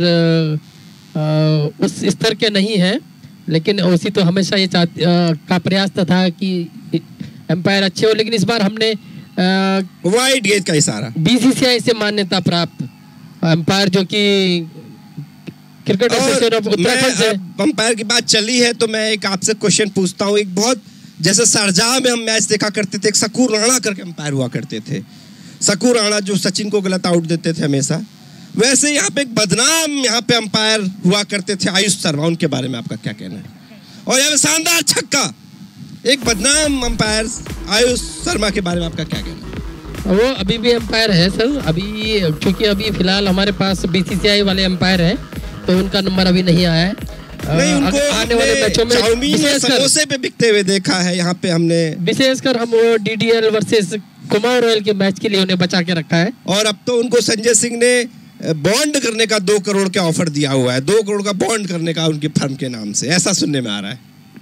उस स्तर के नहीं है, लेकिन उसी तो हमेशा ये का प्रयास था कि अंपायर अच्छे हो, लेकिन इस बार हमने वाइड गेज का इशारा, बीसीसीआई से मान्यता प्राप्त अंपायर जो कि क्रिकेट एसोसिएशन ऑफ उत्तराखंड से। अंपायर की बात चली है तो मैं एक आपसे क्वेश्चन पूछता हूँ। एक बहुत जैसे शारजाह में हम मैच देखा करते थे, एक शकूर राणा करके अंपायर हुआ करते थे। शकूर राणा जो सचिन को गलत आउट देते थे हमेशा, वैसे यहाँ पे एक बदनाम यहाँ पे अंपायर हुआ करते थे आयुष शर्मा, उनके बारे में आपका क्या कहना है? और यहाँ पे शानदार छक्का, एक बदनाम अंपायर आयुष शर्मा के बारे में आपका क्या कहना है? वो अभी भी अंपायर है सर, अभी क्योंकि अभी फिलहाल हमारे पास बीसीसीआई वाले अंपायर हैं तो उनका नंबर अभी नहीं आया है। नहीं, उनको आने वाले मैचों में चाउमीन और समोसे पे बिकते हुए देखा है यहाँ पे हमने। विशेषकर हम वो डीडीएल वर्सेस कुमाऊं रॉयल के मैच के लिए उन्हें बचा के रखा है। और अब तो उनको संजय सिंह ने बॉन्ड करने का 2 करोड़ का ऑफर दिया हुआ है, 2 करोड़ का बॉन्ड करने का उनकी फर्म के नाम से, ऐसा सुनने में आ रहा है।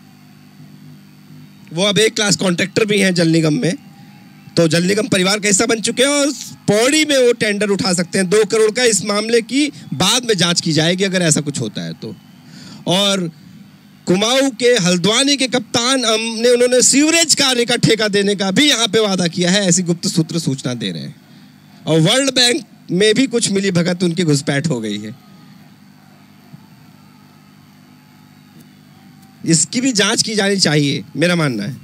वो अब एक क्लास कॉन्ट्रैक्टर भी हैं जल निगम में, तो जल निगम परिवार का हिस्सा बन चुके हैं और पौड़ी में वो टेंडर उठा सकते हैं 2 करोड़ का। इस मामले की बाद में जांच की जाएगी अगर ऐसा कुछ होता है तो। और कुमाऊं के हल्द्वानी के कप्तान ने उन्होंने सीवरेज कार्य का ठेका देने का भी यहाँ पे वादा किया है, ऐसी गुप्त सूत्र सूचना दे रहे हैं। और वर्ल्ड बैंक में भी कुछ मिली भगत उनकी घुसपैठ हो गई है। इसकी भी जांच की जानी चाहिए, मेरा मानना है।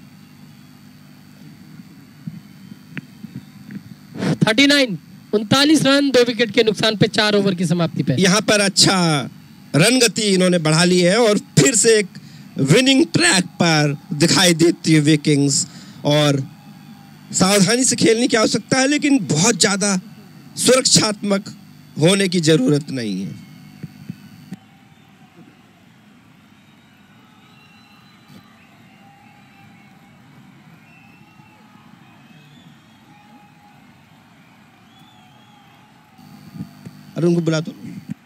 39 रन 2 विकेट के नुकसान पे 4 ओवर की समाप्ति पे। यहाँ पर अच्छा रन गति इन्होंने बढ़ा ली है और फिर से एक विनिंग ट्रैक पर दिखाई देती है विकिंग्स। और सावधानी से खेलने की आवश्यकता है, लेकिन बहुत ज्यादा सुरक्षात्मक होने की जरूरत नहीं है। अरे उनको बुला दो।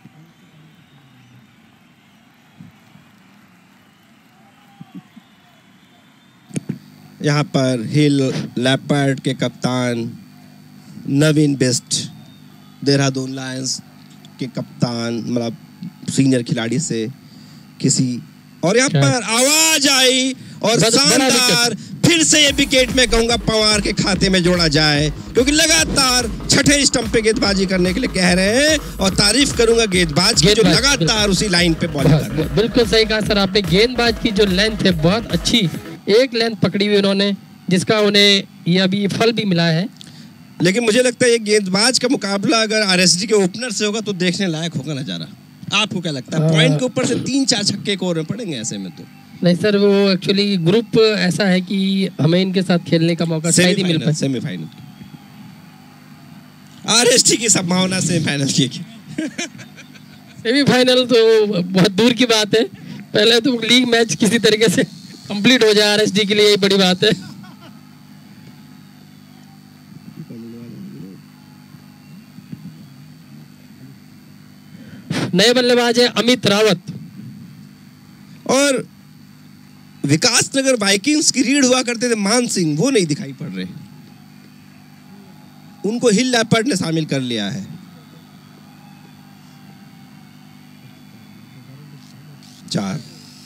यहाँ पर हिल लेपर्ड के कप्तान नवीन बेस्ट, देहरादून लायंस के कप्तान, मतलब सीनियर खिलाड़ी से किसी, और यहाँ पर आवाज आई और शानदार फिर से ये विकेट में कहूंगा पवार के खाते में जोड़ा जाए, क्योंकि लगातार छठे स्टंप पे गेंदबाजी करने के लिए कह रहे हैं। और तारीफ करूंगा गेंदबाज की जो लगातार उसी लाइन पे बॉल कर रहे हैं। बिल्कुल सही कहा सर आपने, गेंदबाज की जो लेंथ है बहुत अच्छी, एक लेंथ पकड़ी हुई उन्होंने, जिसका उन्हें ये अभी फल भी मिला है। लेकिन मुझे लगता है ये गेंदबाज का मुकाबला अगर आरएसडी के ओपनर से होगा तो देखने लायक होगा नजारा। आपको क्या लगता है? पॉइंट के ऊपर से 3-4 छक्के को पड़ेंगे ऐसे में तो? नहीं सर, वो एक्चुअली ग्रुप ऐसा है कि हमें इनके साथ खेलने का मौका शायद ही मिल पाए। सेमीफाइनल आरएसडी की संभावना सेमीफाइनल की। सेमीफाइनल तो बहुत दूर की बात है, पहले तो लीग मैच किसी तरीके से कंप्लीट हो जाए आरएसडी के लिए, यही बड़ी बात है। नए बल्लेबाज है अमित रावत। और विकासनगर वाइकिंग्स की रीढ़ हुआ करते थे मान सिंह, वो नहीं दिखाई पड़ रहे, उनको हिल लेपर्ड ने शामिल कर लिया है। 4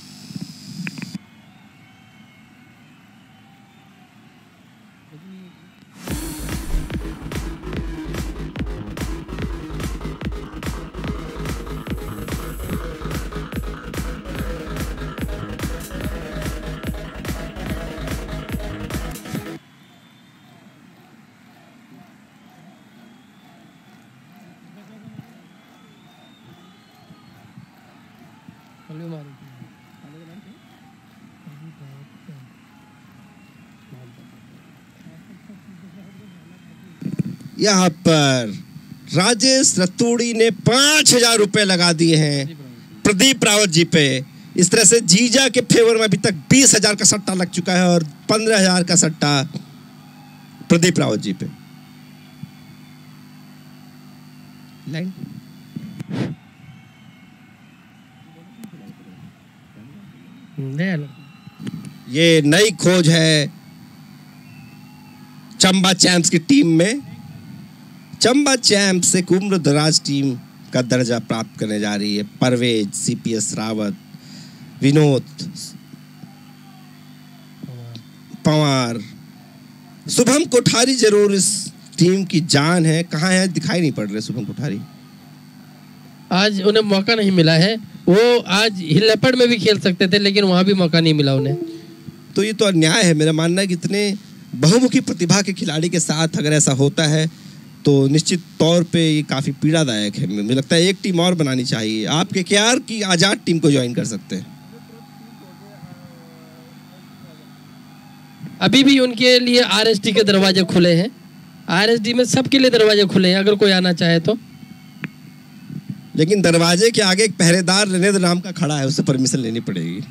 यहाँ पर राजेश रतूड़ी ने 5,000 रुपए लगा दिए हैं प्रदीप रावत जी पे। इस तरह से जीजा के फेवर में अभी तक 20,000 का सट्टा लग चुका है और 15,000 का सट्टा प्रदीप रावत जी पे। लाइन ये नई खोज है चंबा चैंप्स की टीम में। चंबा चैंप्स एक उम्र दराज टीम का दर्जा प्राप्त करने जा रही है। परवेज, सीपीएस रावत, विनोद, पवार, शुभम कोठारी जरूर इस टीम की जान है। कहाँ है, दिखाई नहीं पड़ रहे शुभम कोठारी। आज उन्हें मौका नहीं मिला है। वो आज हिल लेपर्ड में भी खेल सकते थे, लेकिन वहां भी मौका नहीं मिला उन्हें। तो ये तो अन्याय है। मेरा मानना है कि इतने बहुमुखी प्रतिभा के खिलाड़ी के साथ अगर ऐसा होता है तो निश्चित तौर पे ये काफी पीड़ादायक है। मुझे लगता है एक टीम और बनानी चाहिए। आप केकेआर की आजाद टीम को ज्वाइन कर सकते हैं। अभी भी उनके लिए आरएसडी के दरवाजे खुले हैं। आरएसडी में सबके लिए दरवाजे खुले हैं, अगर कोई आना चाहे तो। लेकिन दरवाजे के आगे एक पहरेदार रणेंद्र नाम का खड़ा है, उससे परमिशन लेनी पड़ेगी।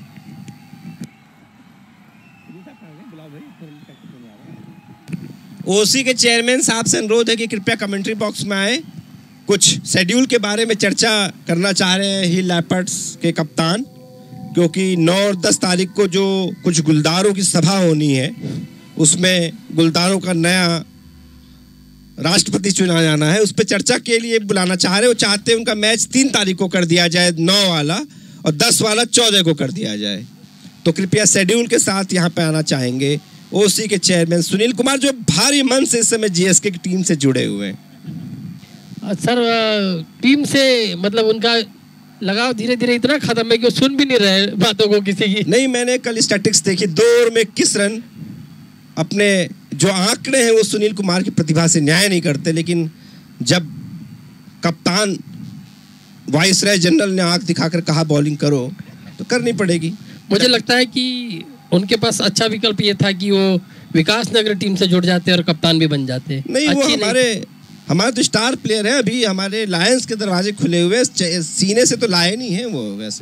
ओसी के चेयरमैन साहब से अनुरोध है कि कृपया कमेंट्री बॉक्स में आए। कुछ शेड्यूल के बारे में चर्चा करना चाह रहे हैं हिल लेपर्ड्स के कप्तान, क्योंकि 9 और 10 तारीख को जो कुछ गुलदारों की सभा होनी है, उसमें गुलदारों का नया राष्ट्रपति चुना जाना है। उस पर चर्चा के लिए बुलाना चाह रहे हैं। वो चाहते हैं उनका मैच 3 तारीख को कर दिया जाए, 9 वाला, और 10 वाला 14 को कर दिया जाए। तो कृपया शेड्यूल के साथ यहाँ पे आना चाहेंगे ओसी के चेयरमैन सुनील कुमार, जो भारी मन से इस समय जीएसके की टीम से जुड़े हुए हैं। सर, टीम से मतलब उनका लगाव धीरे धीरे इतना खत्म है कि वो सुन भी नहीं रहे बातों को किसी की। नहीं, मैंने कल स्टैटिस्टिक्स देखी, 2 ओवर में 21 रन। अपने जो आंकड़े हैं वो सुनील कुमार की प्रतिभा से न्याय नहीं करते, लेकिन जब कप्तान वाइसराय जनरल ने आंख दिखाकर कहा बॉलिंग करो तो करनी पड़ेगी। मुझे लगता है कि उनके पास अच्छा विकल्प ये था कि वो विकास नगर टीम से जुड़ जाते और कप्तान भी बन जाते। नहीं, वो हमारे तो स्टार प्लेयर हैं। अभी हमारे लायंस के दरवाजे खुले हुए, सीने से तो लाए नहीं है वो। वैसे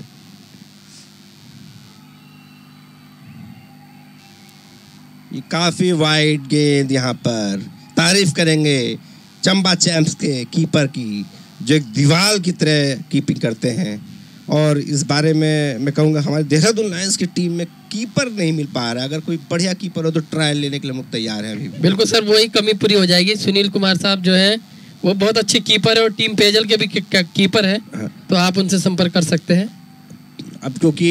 ये काफी वाइड गेंद, यहाँ पर तारीफ करेंगे चंबा चैंप्स के कीपर की, जो एक दीवार की तरह कीपिंग करते हैं। और इस बारे में मैं कहूँगा हमारे देहरादून लायंस की टीम में कीपर नहीं मिल पा रहा है। अगर कोई बढ़िया कीपर हो तो ट्रायल लेने के लिए हम तैयार हैं अभी। बिल्कुल सर, वही कमी पूरी हो जाएगी। सुनील कुमार साहब जो है वो बहुत अच्छे कीपर है और टीम पेयजल के भी कीपर है। हाँ। तो आप उनसे संपर्क कर सकते हैं। अब क्योंकि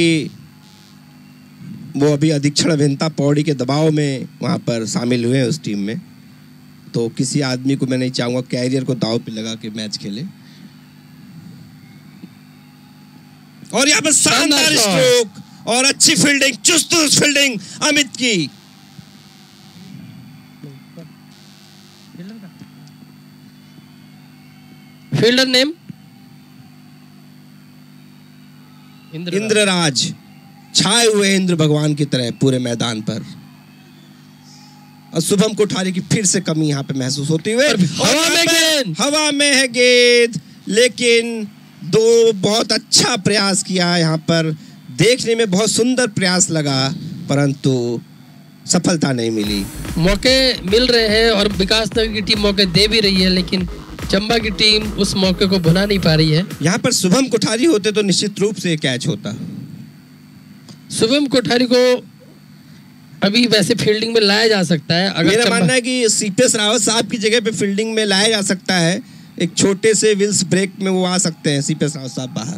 वो अभी अधीक्षण अभियंता पौड़ी के दबाव में वहाँ पर शामिल हुए हैं उस टीम में, तो किसी आदमी को मैं नहीं चाहूँगा कैरियर को दाव पे लगा के मैच खेले। और यहाँ पर शानदार स्ट्रोक और अच्छी फील्डिंग, चुस्त फील्डिंग अमित की। फील्डर नेम इंद्रराज, छाए हुए इंद्र भगवान की तरह पूरे मैदान पर। और शुभम कोठारी की फिर से कमी यहाँ पे महसूस होती हुए हवा में है गेंद, लेकिन दो बहुत अच्छा प्रयास किया यहाँ पर। देखने में बहुत सुंदर प्रयास लगा, परंतु सफलता नहीं मिली। मौके मिल रहे हैं और विकास नगर की टीम मौके दे भी रही है, लेकिन चंबा की टीम उस मौके को भुना नहीं पा रही है। यहाँ पर शुभम कोठारी होते तो निश्चित रूप से कैच होता। शुभम कोठारी को अभी वैसे फील्डिंग में लाया जा सकता है। अगर मेरा मानना है कि सीपीएस रावत साहब की जगह पे फील्डिंग में लाया जा सकता है। एक छोटे से विल्स ब्रेक में वो आ सकते हैं सीपीएस रावत साहब बाहर।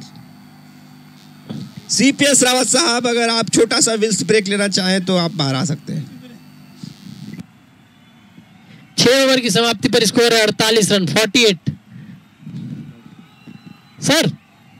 सीपीएस रावत साहब, अगर आप छोटा सा विल्स ब्रेक लेना चाहें तो आप बाहर आ सकते हैं। 6 ओवर की समाप्ति पर स्कोर है 48 रन, 48। सर,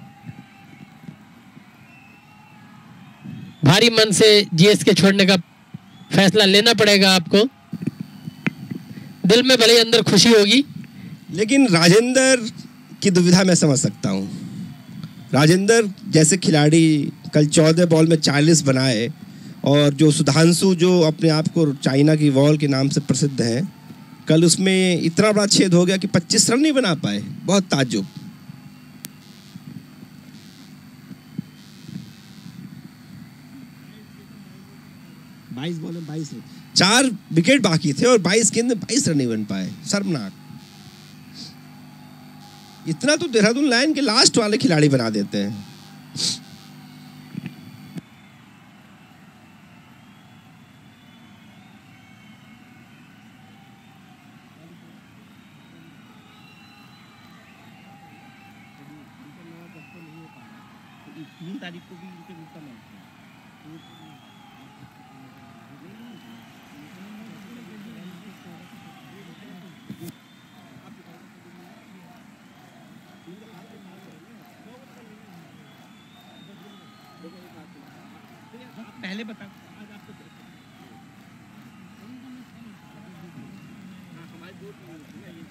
भारी मन से जीएसके छोड़ने का फैसला लेना पड़ेगा आपको। दिल में भले ही अंदर खुशी होगी, लेकिन राजेंद्र की दुविधा मैं समझ सकता हूँ। राजेंद्र जैसे खिलाड़ी कल 14 बॉल में 40 बनाए, और जो सुधांशु जो अपने आप को चाइना की वॉल के नाम से प्रसिद्ध है, कल उसमें इतना बड़ा छेद हो गया कि 25 रन नहीं बना पाए। बहुत ताज्जुब। 22 बॉल में 22 रन, 4 विकेट बाकी थे और 22 गेंद में 22 रन नहीं बन पाए। शर्मनाक। इतना तो देहरादून लायन के लास्ट वाले खिलाड़ी बना देते हैं। तो 3 तारीख को भी इनके ग्रुप का मैच है। पहले बता आज आपको हमारे 2 टीम है ये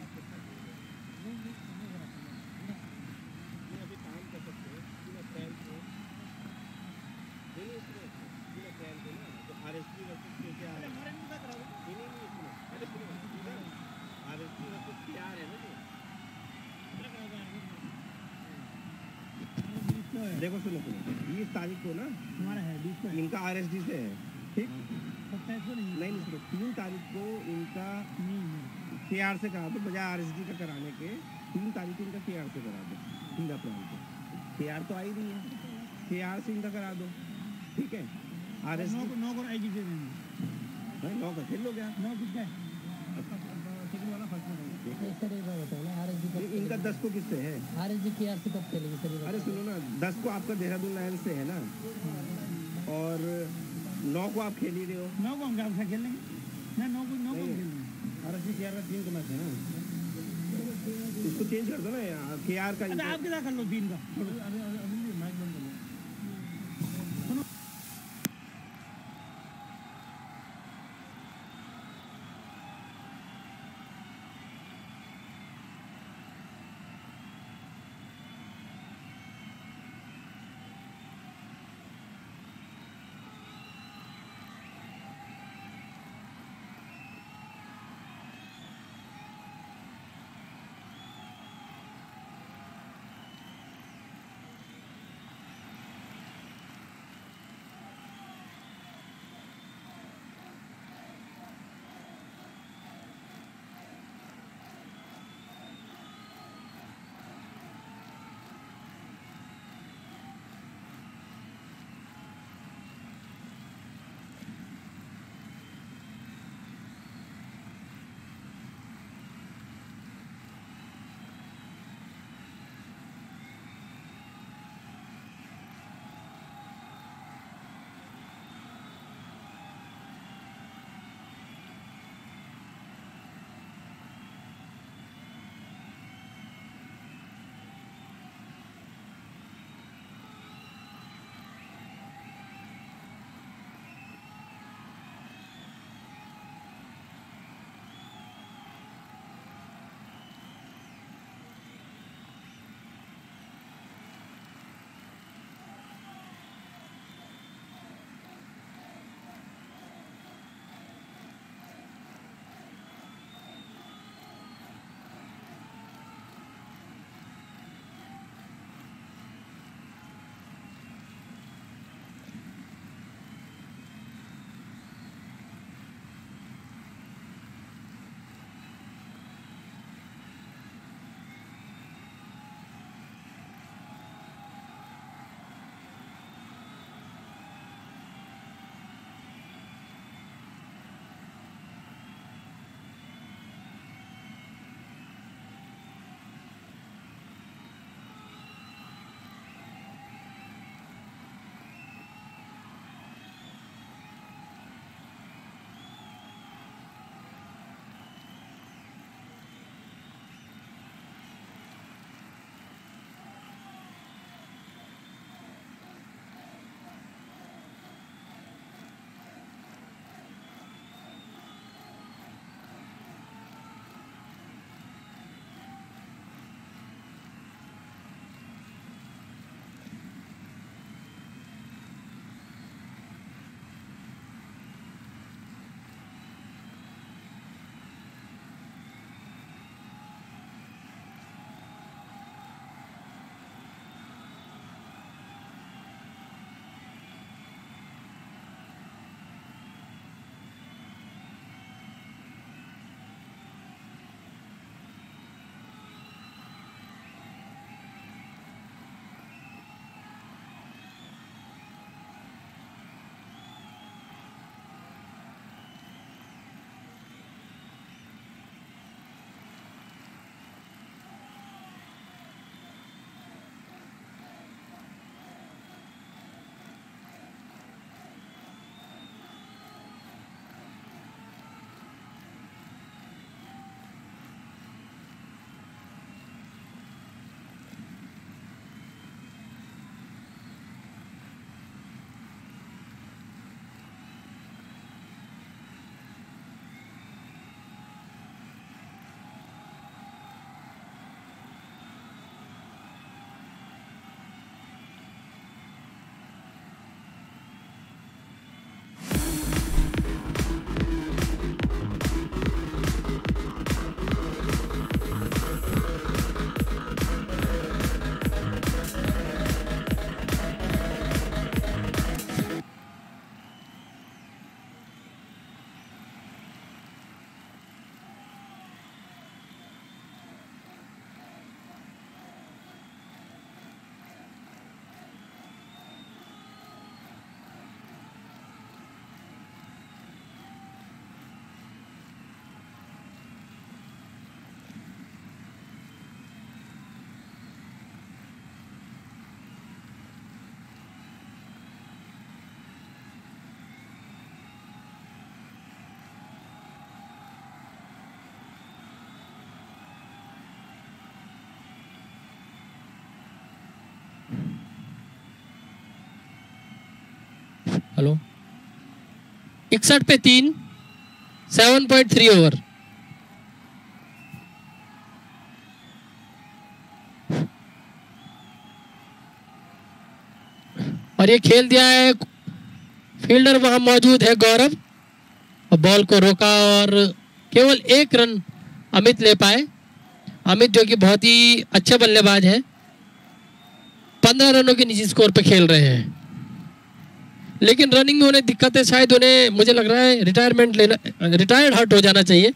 अभी काम कर सकते हैं 3 अप्रैल को नहीं इसमें 3 अप्रैल को ना जो आरएसपी वर्सेस केकेआर है नहीं इसमें आरएसपी वर्सेस केकेआर है ना देखो सुनो 20 तारीख को ना हमारा है 20 को इनका आरएसडी से है ठीक 27 को नहीं सुनो 3 तारीख को इनका केआर से करा दो बजाय आरएसडी का कराने के 3 तारीख को इनका केआर से करा दो 3 अप्रैल को केआर तो आई नहीं है केआर से इनका करा दो ठीक है आरएसडी 9 को आईजी से देंगे 9 का खेल लो क्या 9 किसका है सेकंड वाला फर्स्ट में सर एक बार बताओ ना आरएसजी कब इनका 10 को किससे है आरएसजी केआर से कब खेलेगी सर? अरे सुनो ना 10 को आपका देहरादून लायंस से है ना और 9 को आप खेल ही रहे हो 9 को हम क्या खेलेंगे ना 9 को खेलेंगे आरएसजी केआर का 3 का मैच है ना इसको चेंज कर दो ना केआर का आप कितना कर लो 3 का अभी मैच बंद कर लो हेलो 61 पे 3, 7.3 ओवर। और ये खेल दिया है, फील्डर वहां मौजूद है गौरव, और बॉल को रोका और केवल 1 रन अमित ले पाए। अमित जो कि बहुत ही अच्छे बल्लेबाज हैं, 15 रनों के निजी स्कोर पे खेल रहे हैं, लेकिन रनिंग में उन्हें दिक्कत है। शायद उन्हें, मुझे लग रहा है, रिटायरमेंट लेना, रिटायर्ड हर्ट हो जाना चाहिए।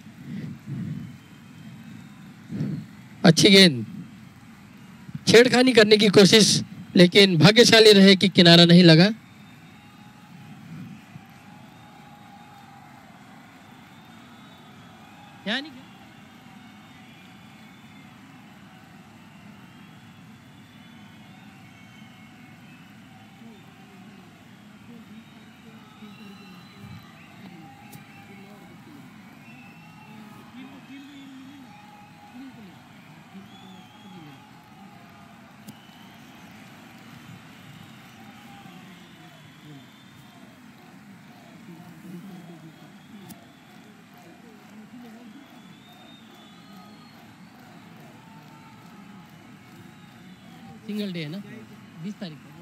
अच्छी गेंद, छेड़खानी करने की कोशिश, लेकिन भाग्यशाली रहे कि किनारा नहीं लगा। यानी सिंगल डे है ना, 20 तारीख को।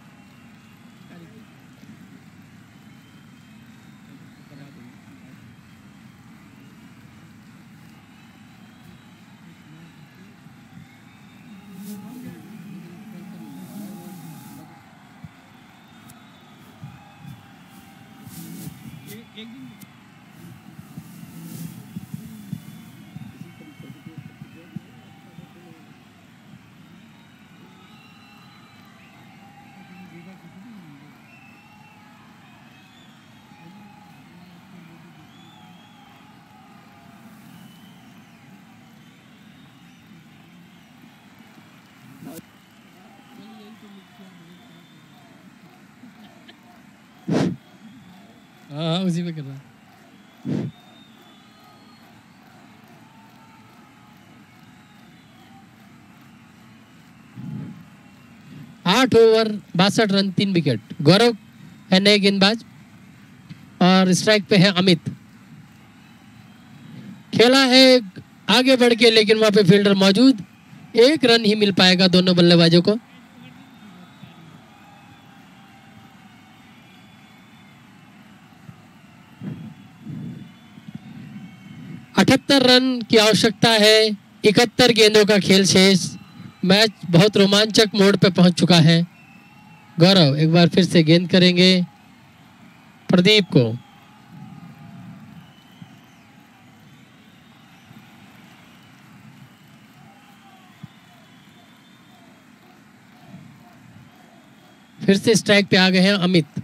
एक दिन 啊，उसी पे कर रहा है। 8 ओवर 62 रन 3 विकेट। गौरव है नए गेंदबाज और स्ट्राइक पे है अमित। खेला है आगे बढ़ के, लेकिन वहां पे फील्डर मौजूद, 1 रन ही मिल पाएगा दोनों बल्लेबाजों को। अठहत्तर रन की आवश्यकता है, 71 गेंदों का खेल शेष। मैच बहुत रोमांचक मोड़ पे पहुंच चुका है। गौरव एक बार फिर से गेंद करेंगे प्रदीप को। फिर से स्ट्राइक पे आ गए हैं अमित।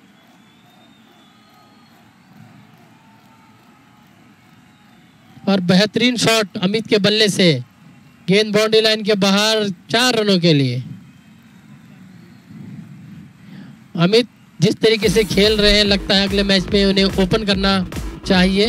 और बेहतरीन शॉट अमित के बल्ले से, गेंद बाउंड्री लाइन के बाहर, 4 रनों के लिए। अमित जिस तरीके से खेल रहे हैं, लगता है अगले मैच में उन्हें ओपन करना चाहिए।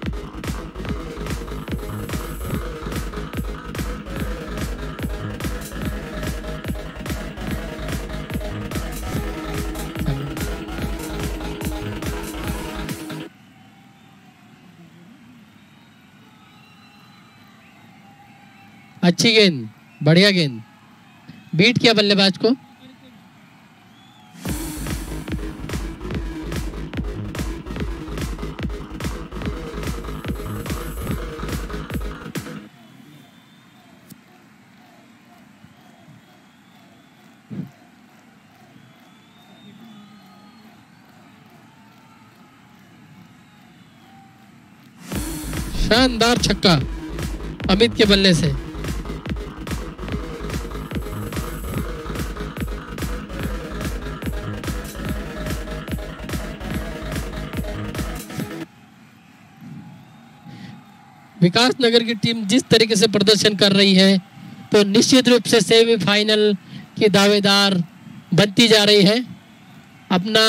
अच्छी गेंद, बढ़िया गेंद, बीट किया बल्लेबाज को। शानदार छक्का अमित के बल्ले से। विकास नगर की टीम जिस तरीके से प्रदर्शन कर रही है, तो निश्चित रूप से सेमीफाइनल की दावेदार बनती जा रही है। अपना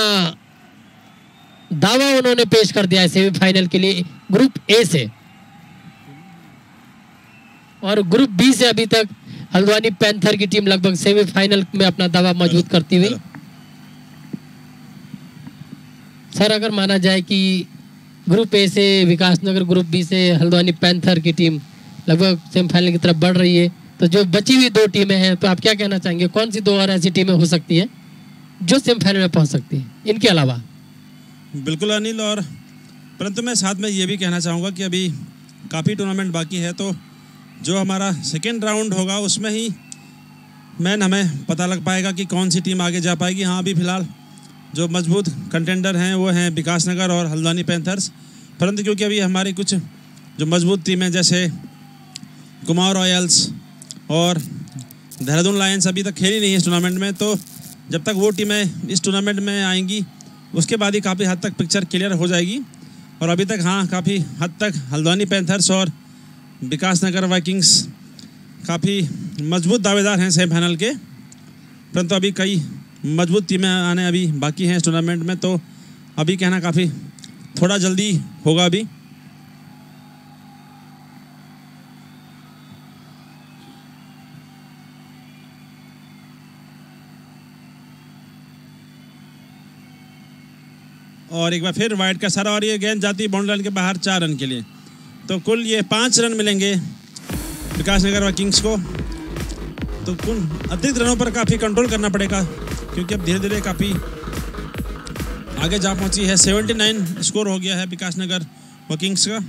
दावा उन्होंने पेश कर दिया है सेमीफाइनल के लिए ग्रुप ए से, और ग्रुप बी से अभी तक हल्द्वानी पैंथर की टीम लगभग सेमीफाइनल में अपना दावा मौजूद करती हुई। सर अगर माना जाए कि ग्रुप ए से विकासनगर, ग्रुप बी से हल्द्वानी पैंथर की टीम लगभग सेमीफाइनल की तरफ बढ़ रही है, तो जो बची हुई 2 टीमें हैं, तो आप क्या कहना चाहेंगे, कौन सी 2 और ऐसी टीमें हो सकती हैं जो सेमीफाइनल में पहुंच सकती हैं इनके अलावा? बिल्कुल अनिल, और परंतु मैं साथ में ये भी कहना चाहूँगा कि अभी काफ़ी टूर्नामेंट बाकी है, तो जो हमारा सेकेंड राउंड होगा उसमें ही मैन हमें पता लग पाएगा कि कौन सी टीम आगे जा पाएगी। हाँ, अभी फिलहाल जो मजबूत कंटेंडर हैं वो हैं विकासनगर और हल्द्वानी पैंथर्स, परंतु क्योंकि अभी हमारी कुछ जो मजबूत टीमें जैसे कुमाऊं रॉयल्स और देहरादून लायंस अभी तक खेली नहीं है इस टूर्नामेंट में, तो जब तक वो टीमें इस टूर्नामेंट में आएंगी उसके बाद ही काफ़ी हद तक पिक्चर क्लियर हो जाएगी। और अभी तक हाँ, काफ़ी हद तक हल्द्वानी पैंथर्स और विकासनगर वाइकिंग्स काफ़ी मजबूत दावेदार हैं सेमीफाइनल के, परंतु अभी कई मजबूत टीमें आने अभी बाकी हैं इस टूर्नामेंट में, तो अभी कहना काफ़ी थोड़ा जल्दी होगा अभी। और एक बार फिर वाइड का सारा, और ये गेंद जाती है बाउंड्री लाइन के बाहर 4 रन के लिए, तो कुल ये 5 रन मिलेंगे विकासनगर वाइकिंग्स को। तो कुल अतिरिक्त रनों पर काफ़ी कंट्रोल करना पड़ेगा, क्योंकि अब धीरे धीरे काफ़ी आगे जा पहुंची है। 79 स्कोर हो गया है विकासनगर वाइकिंग्स का,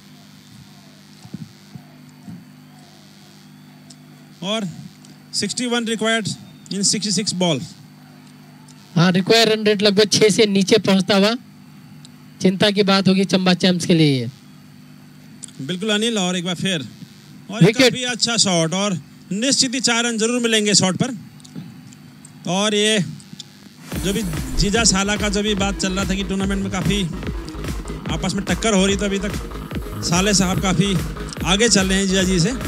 और 61 रिक्वायर्ड इन 66 बॉल। हाँ, रिक्वायर रन रेट लगभग 6 से नीचे पहुंचता हुआ चिंता की बात होगी चंबा चैम्प्स के लिए। बिल्कुल अनिल, और एक बार फिर और विकेट, काफी अच्छा शॉट, और निश्चित ही 4 रन जरूर मिलेंगे शॉट पर। और ये जो भी जीजा साला का जो भी बात चल रहा था कि टूर्नामेंट में काफ़ी आपस में टक्कर हो रही, तो अभी तक साले साहब काफ़ी आगे चल रहे हैं जीजा जी से,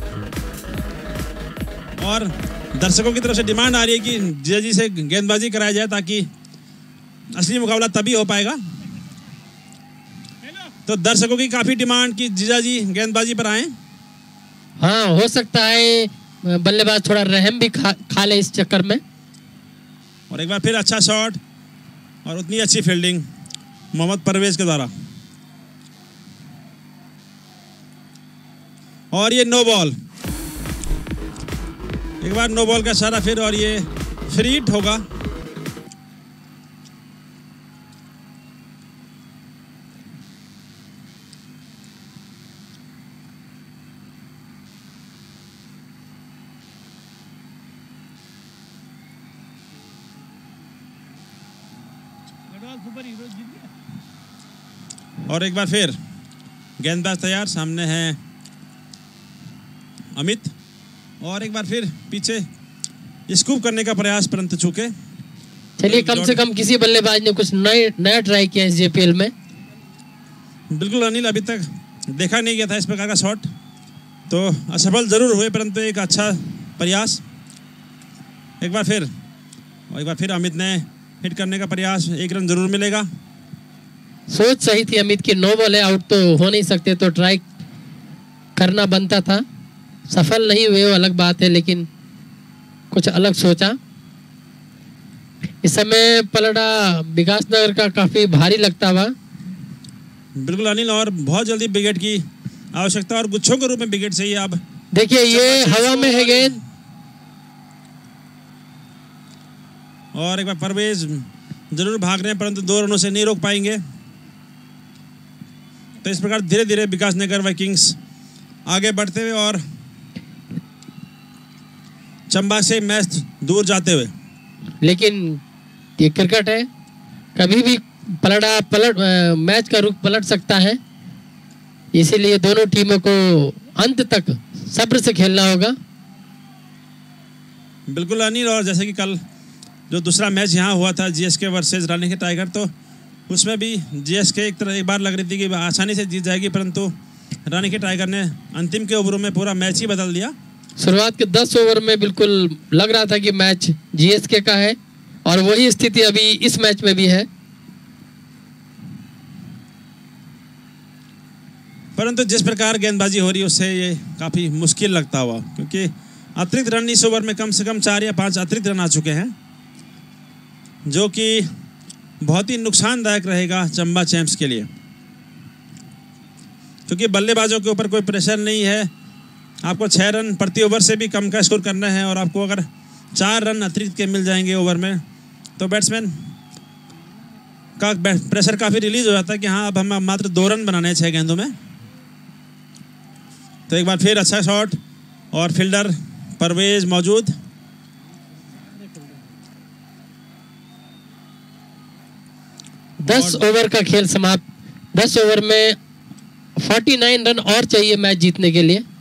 और दर्शकों की तरफ से डिमांड आ रही है कि जीजा जी से गेंदबाजी कराया जाए, ताकि असली मुकाबला तभी हो पाएगा। तो दर्शकों की काफ़ी डिमांड कि जीजा जी गेंदबाजी पर आएँ। हाँ, हो सकता है बल्लेबाज थोड़ा रहम भी खा ले इस चक्कर में। और एक बार फिर अच्छा शॉट और उतनी अच्छी फील्डिंग मोहम्मद परवेज के द्वारा, और ये नो बॉल, एक बार नो बॉल का इशारा फिर, और ये फ्री हिट होगा। और एक बार फिर गेंदबाज तैयार, सामने है अमित, और एक बार फिर पीछे स्कूप करने का प्रयास, परंतु चूके। चलिए, कम से कम किसी बल्लेबाज ने कुछ नया ट्राई किया इस जेपीएल में। बिल्कुल अनिल, अभी तक देखा नहीं गया था इस प्रकार का शॉट, तो असफल जरूर हुए, परंतु एक अच्छा प्रयास। एक बार फिर, और एक बार फिर अमित ने हिट करने का प्रयास, 1 रन जरूर मिलेगा। सोच सही थी अमित की, नो बॉल है, आउट तो हो नहीं सकते, तो ट्राई करना बनता था। सफल नहीं हुए वो अलग बात है, लेकिन कुछ अलग सोचा। इस समय पलड़ा विकासनगर का काफी भारी लगता हुआ। बिल्कुल अनिल, और बहुत जल्दी विकेट की आवश्यकता, और गुच्छों के रूप में विकेट चाहिए। अब देखिए, ये हवा में है गेंद, और एक बार परवेज जरूर भाग रहे हैं, परंतु 2 रनों से नहीं रोक पाएंगे। तो इस प्रकार धीरे धीरे विकासनगर वाइकिंग्स आगे बढ़ते हुए और चंबा से मैच दूर जाते हुए। लेकिन ये क्रिकेट है, कभी भी मैच का रुख पलट सकता है, इसीलिए दोनों टीमों को अंत तक सब्र से खेलना होगा। बिल्कुल अनिल, और जैसे कि कल जो दूसरा मैच यहाँ हुआ था जीएसके वर्सेस रानी के टाइगर, तो उसमें भी जीएसके एक बार लग रही थी कि आसानी से जीत जाएगी, परंतु रानी के टाइगर ने अंतिम के ओवरों में पूरा मैच ही बदल दिया। शुरुआत के 10 ओवर में बिल्कुल लग रहा था कि मैच जीएसके का है, और वही स्थिति अभी इस मैच में भी है। परंतु जिस प्रकार गेंदबाजी हो रही है उससे ये काफ़ी मुश्किल लगता हुआ, क्योंकि अतिरिक्त रन इस ओवर में कम से कम 4 या 5 अतिरिक्त रन आ चुके हैं, जो कि बहुत ही नुकसानदायक रहेगा चंबा चैंप्स के लिए, क्योंकि बल्लेबाजों के ऊपर कोई प्रेशर नहीं है। आपको 6 रन प्रति ओवर से भी कम का स्कोर करना है, और आपको अगर 4 रन अतिरिक्त के मिल जाएंगे ओवर में तो बैट्समैन का प्रेशर काफ़ी रिलीज हो जाता है कि हाँ अब हमें मात्र 2 रन बनाने हैं 6 गेंदों में। तो एक बार फिर अच्छा शॉट, और फील्डर परवेज मौजूद। दस ओवर का खेल समाप्त। 10 ओवर में 49 रन और चाहिए मैच जीतने के लिए।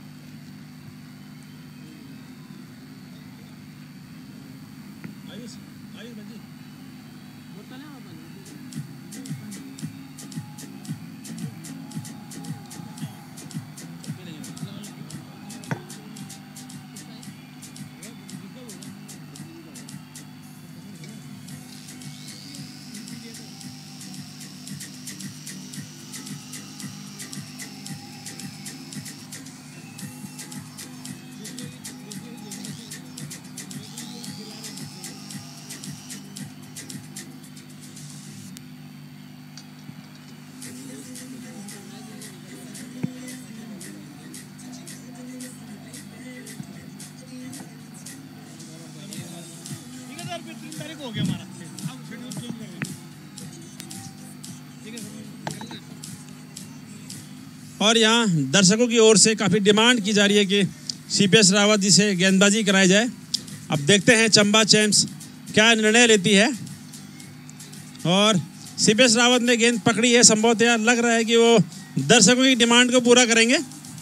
और यहाँ दर्शकों की ओर से काफ़ी डिमांड की जा रही है कि सीपीएस रावत जी से गेंदबाजी कराई जाए। अब देखते हैं चंबा चैंप्स क्या निर्णय लेती है। और सीपीएस रावत ने गेंद पकड़ी है, संभवतः लग रहा है कि वो दर्शकों की डिमांड को पूरा करेंगे,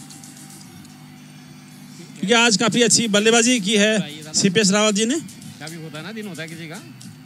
क्योंकि आज काफ़ी अच्छी बल्लेबाजी की है सीपीएस रावत जी ने। काफी होता है ना, दिन होता है किसी का।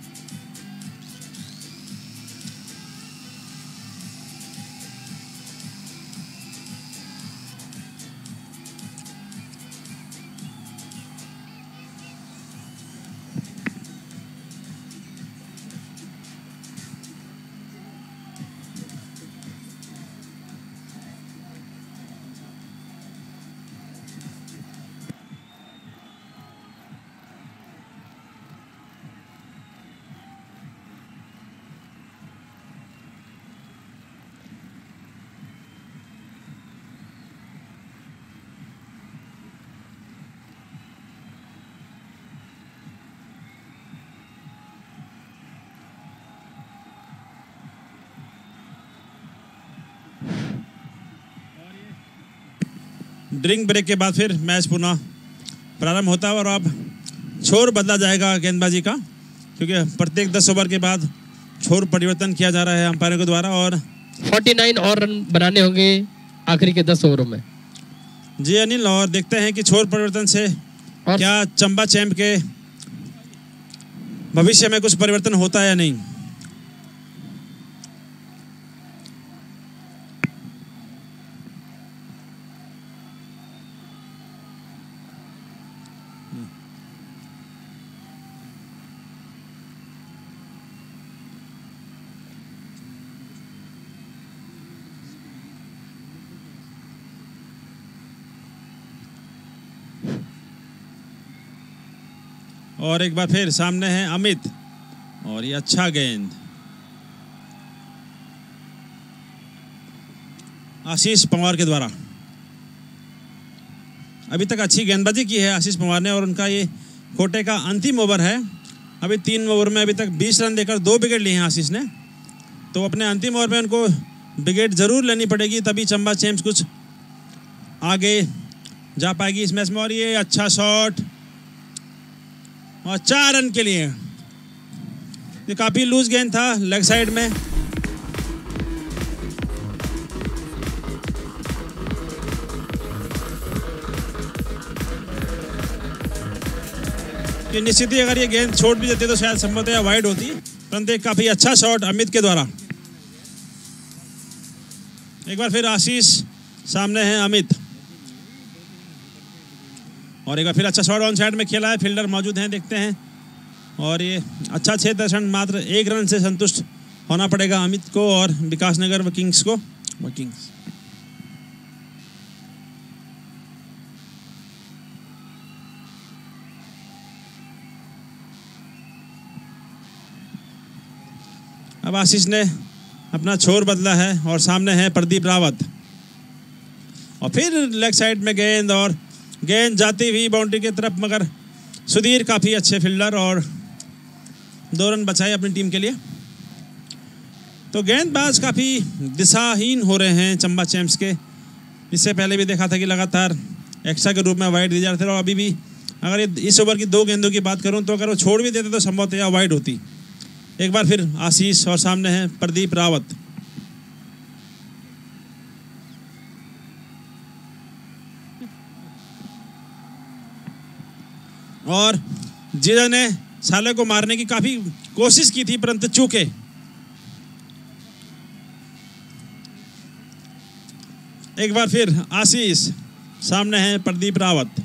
ड्रिंक ब्रेक के बाद फिर मैच पुनः प्रारंभ होता है, और अब छोर बदला जाएगा गेंदबाजी का, क्योंकि प्रत्येक 10 ओवर के बाद छोर परिवर्तन किया जा रहा है अंपायरों के द्वारा। और 49 और रन बनाने होंगे आखिरी के 10 ओवरों में। जी अनिल, और देखते हैं कि छोर परिवर्तन से और क्या चंबा चैंप के भविष्य में कुछ परिवर्तन होता है या नहीं। और एक बार फिर सामने है अमित, और ये अच्छा गेंद आशीष पंवार के द्वारा। अभी तक अच्छी गेंदबाजी की है आशीष पंवार ने, और उनका ये कोटे का अंतिम ओवर है। अभी 3 ओवर में अभी तक 20 रन देकर 2 विकेट लिए हैं आशीष ने, तो अपने अंतिम ओवर में उनको विकेट जरूर लेनी पड़ेगी, तभी चंबा चैंप्स कुछ आगे जा पाएगी इस मैच में। और ये अच्छा शॉट, और 4 रन के लिए। ये काफ़ी लूज गेंद था लेग साइड में। कि निश्चित ही अगर ये गेंद छोड़ भी देते तो शायद संभवतः वाइड होती, परंतु एक काफ़ी अच्छा शॉट अमित के द्वारा। एक बार फिर आशीष, सामने है अमित, और एक बार फिर अच्छा शॉट ऑन साइड में खेला है, फील्डर मौजूद हैं, देखते हैं। और ये अच्छा 6 दशमलव मात्र 1 रन से संतुष्ट होना पड़ेगा अमित को और विकासनगर किंग्स को। किंग्स अब आशीष ने अपना छोर बदला है और सामने है प्रदीप रावत। और फिर लेग साइड में गेंद, और गेंद जाती हुई बाउंड्री की तरफ, मगर सुधीर काफ़ी अच्छे फील्डर और 2 रन बचाए अपनी टीम के लिए। तो गेंदबाज काफ़ी दिशाहीन हो रहे हैं चंबा चैम्प्स के। इससे पहले भी देखा था कि लगातार एक्स्ट्रा के रूप में वाइड दिए जा रहे थे, और अभी भी अगर इस ओवर की 2 गेंदों की बात करूं तो अगर वो छोड़ भी देते तो संभवतः वाइड होती। एक बार फिर आशीष और सामने है प्रदीप रावत। और जीजा ने साले को मारने की काफी कोशिश की थी, परंतु चूके। एक बार फिर आशीष, सामने है प्रदीप रावत।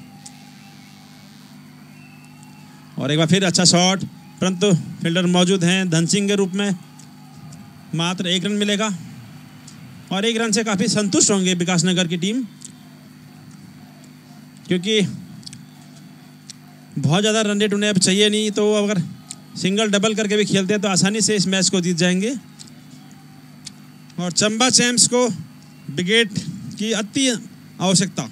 और एक बार फिर अच्छा शॉट, परंतु फील्डर मौजूद हैं धन सिंह के रूप में। मात्र 1 रन मिलेगा और 1 रन से काफ़ी संतुष्ट होंगे विकासनगर की टीम, क्योंकि बहुत ज़्यादा रन रेट उन्हें अब चाहिए नहीं। तो अगर सिंगल डबल करके भी खेलते हैं तो आसानी से इस मैच को जीत जाएंगे। और चंबा चैम्प्स को विकेट की अति आवश्यकता।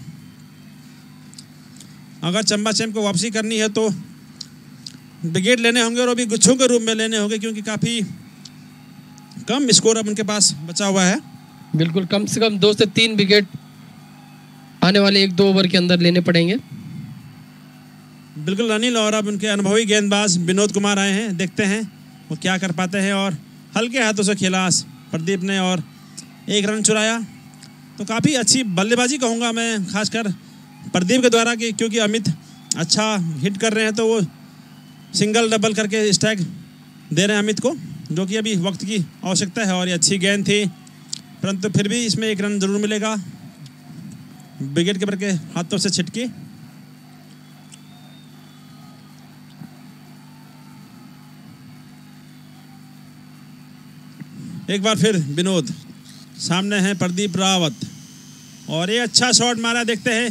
अगर चंबा चैम्प को वापसी करनी है तो विकेट लेने होंगे, और अभी गुच्छों के रूप में लेने होंगे, क्योंकि काफ़ी कम स्कोर अब उनके पास बचा हुआ है। बिल्कुल, कम से कम 2 से 3 विकेट आने वाले 1-2 ओवर के अंदर लेने पड़ेंगे। बिल्कुल अनिल, और अब उनके अनुभवी गेंदबाज विनोद कुमार आए हैं, देखते हैं वो क्या कर पाते हैं। और हल्के हाथों से खेला प्रदीप ने और 1 रन चुराया। तो काफ़ी अच्छी बल्लेबाजी कहूँगा मैं, खासकर प्रदीप के द्वारा, कि क्योंकि अमित अच्छा हिट कर रहे हैं तो वो सिंगल डबल करके स्ट्राइक दे रहे हैं अमित को, जो कि अभी वक्त की आवश्यकता है। और ये अच्छी गेंद थी, परंतु फिर भी इसमें 1 रन जरूर मिलेगा। विकेट कीपर के हाथों से छिटकी। एक बार फिर विनोद, सामने है प्रदीप रावत, और ये अच्छा शॉट मारा, देखते हैं।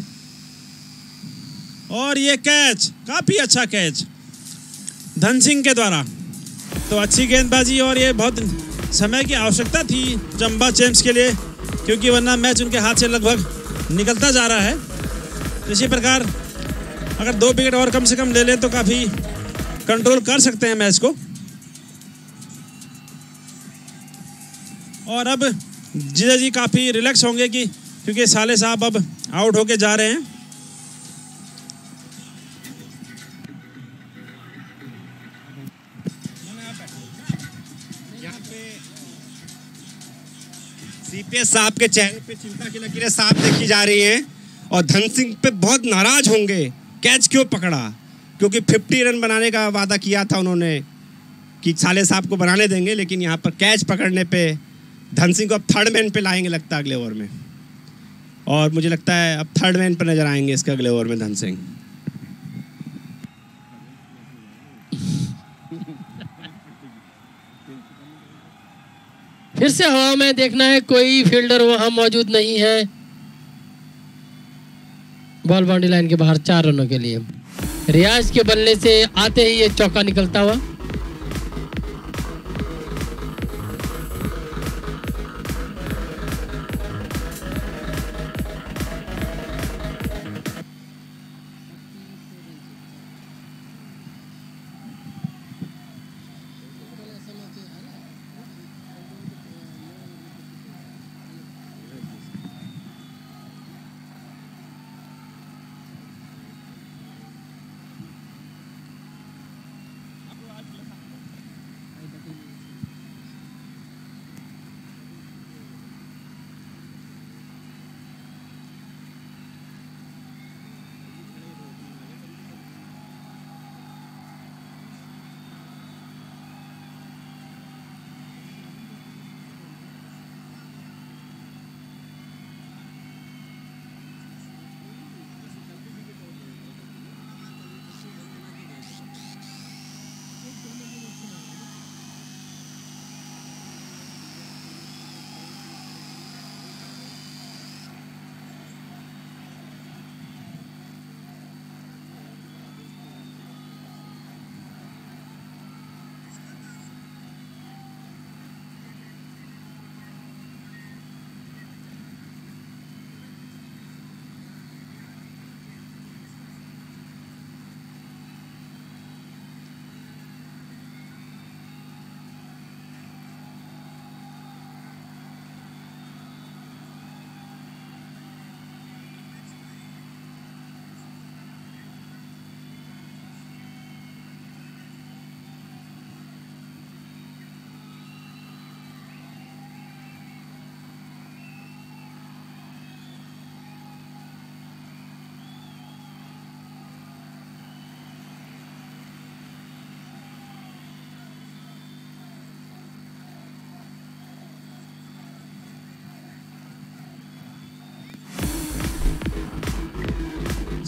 और ये कैच, काफ़ी अच्छा कैच धन सिंह के द्वारा। तो अच्छी गेंदबाजी, और ये बहुत समय की आवश्यकता थी चंबा चैम्प्स के लिए, क्योंकि वरना मैच उनके हाथ से लगभग निकलता जा रहा है। इसी प्रकार अगर 2 विकेट और कम से कम ले लें तो काफ़ी कंट्रोल कर सकते हैं मैच को। और अब जीजा जी काफ़ी रिलैक्स होंगे कि क्योंकि साले साहब अब आउट होके जा रहे हैं। सीपीएस साहब के चेहरे पे चिंता की लकीरें साफ देखी जा रही हैं, और धन सिंह पे बहुत नाराज होंगे। कैच क्यों पकड़ा? क्योंकि 50 रन बनाने का वादा किया था उन्होंने कि साले साहब को बनाने देंगे, लेकिन यहाँ पर कैच पकड़ने पे धन सिंह को अब 3rd मैन पे लाएंगे लगता है अगले ओवर में। और मुझे लगता है अब 3rd मैन पर नजर आएंगे इसके अगले ओवर में धन सिंह। फिर से हवा में देखना है, कोई फील्डर वहां मौजूद नहीं है। बॉल बाउंड्री लाइन के बाहर 4 रनों के लिए। रियाज के बल्ले से आते ही ये चौका निकलता हुआ।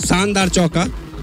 शानदार चौका।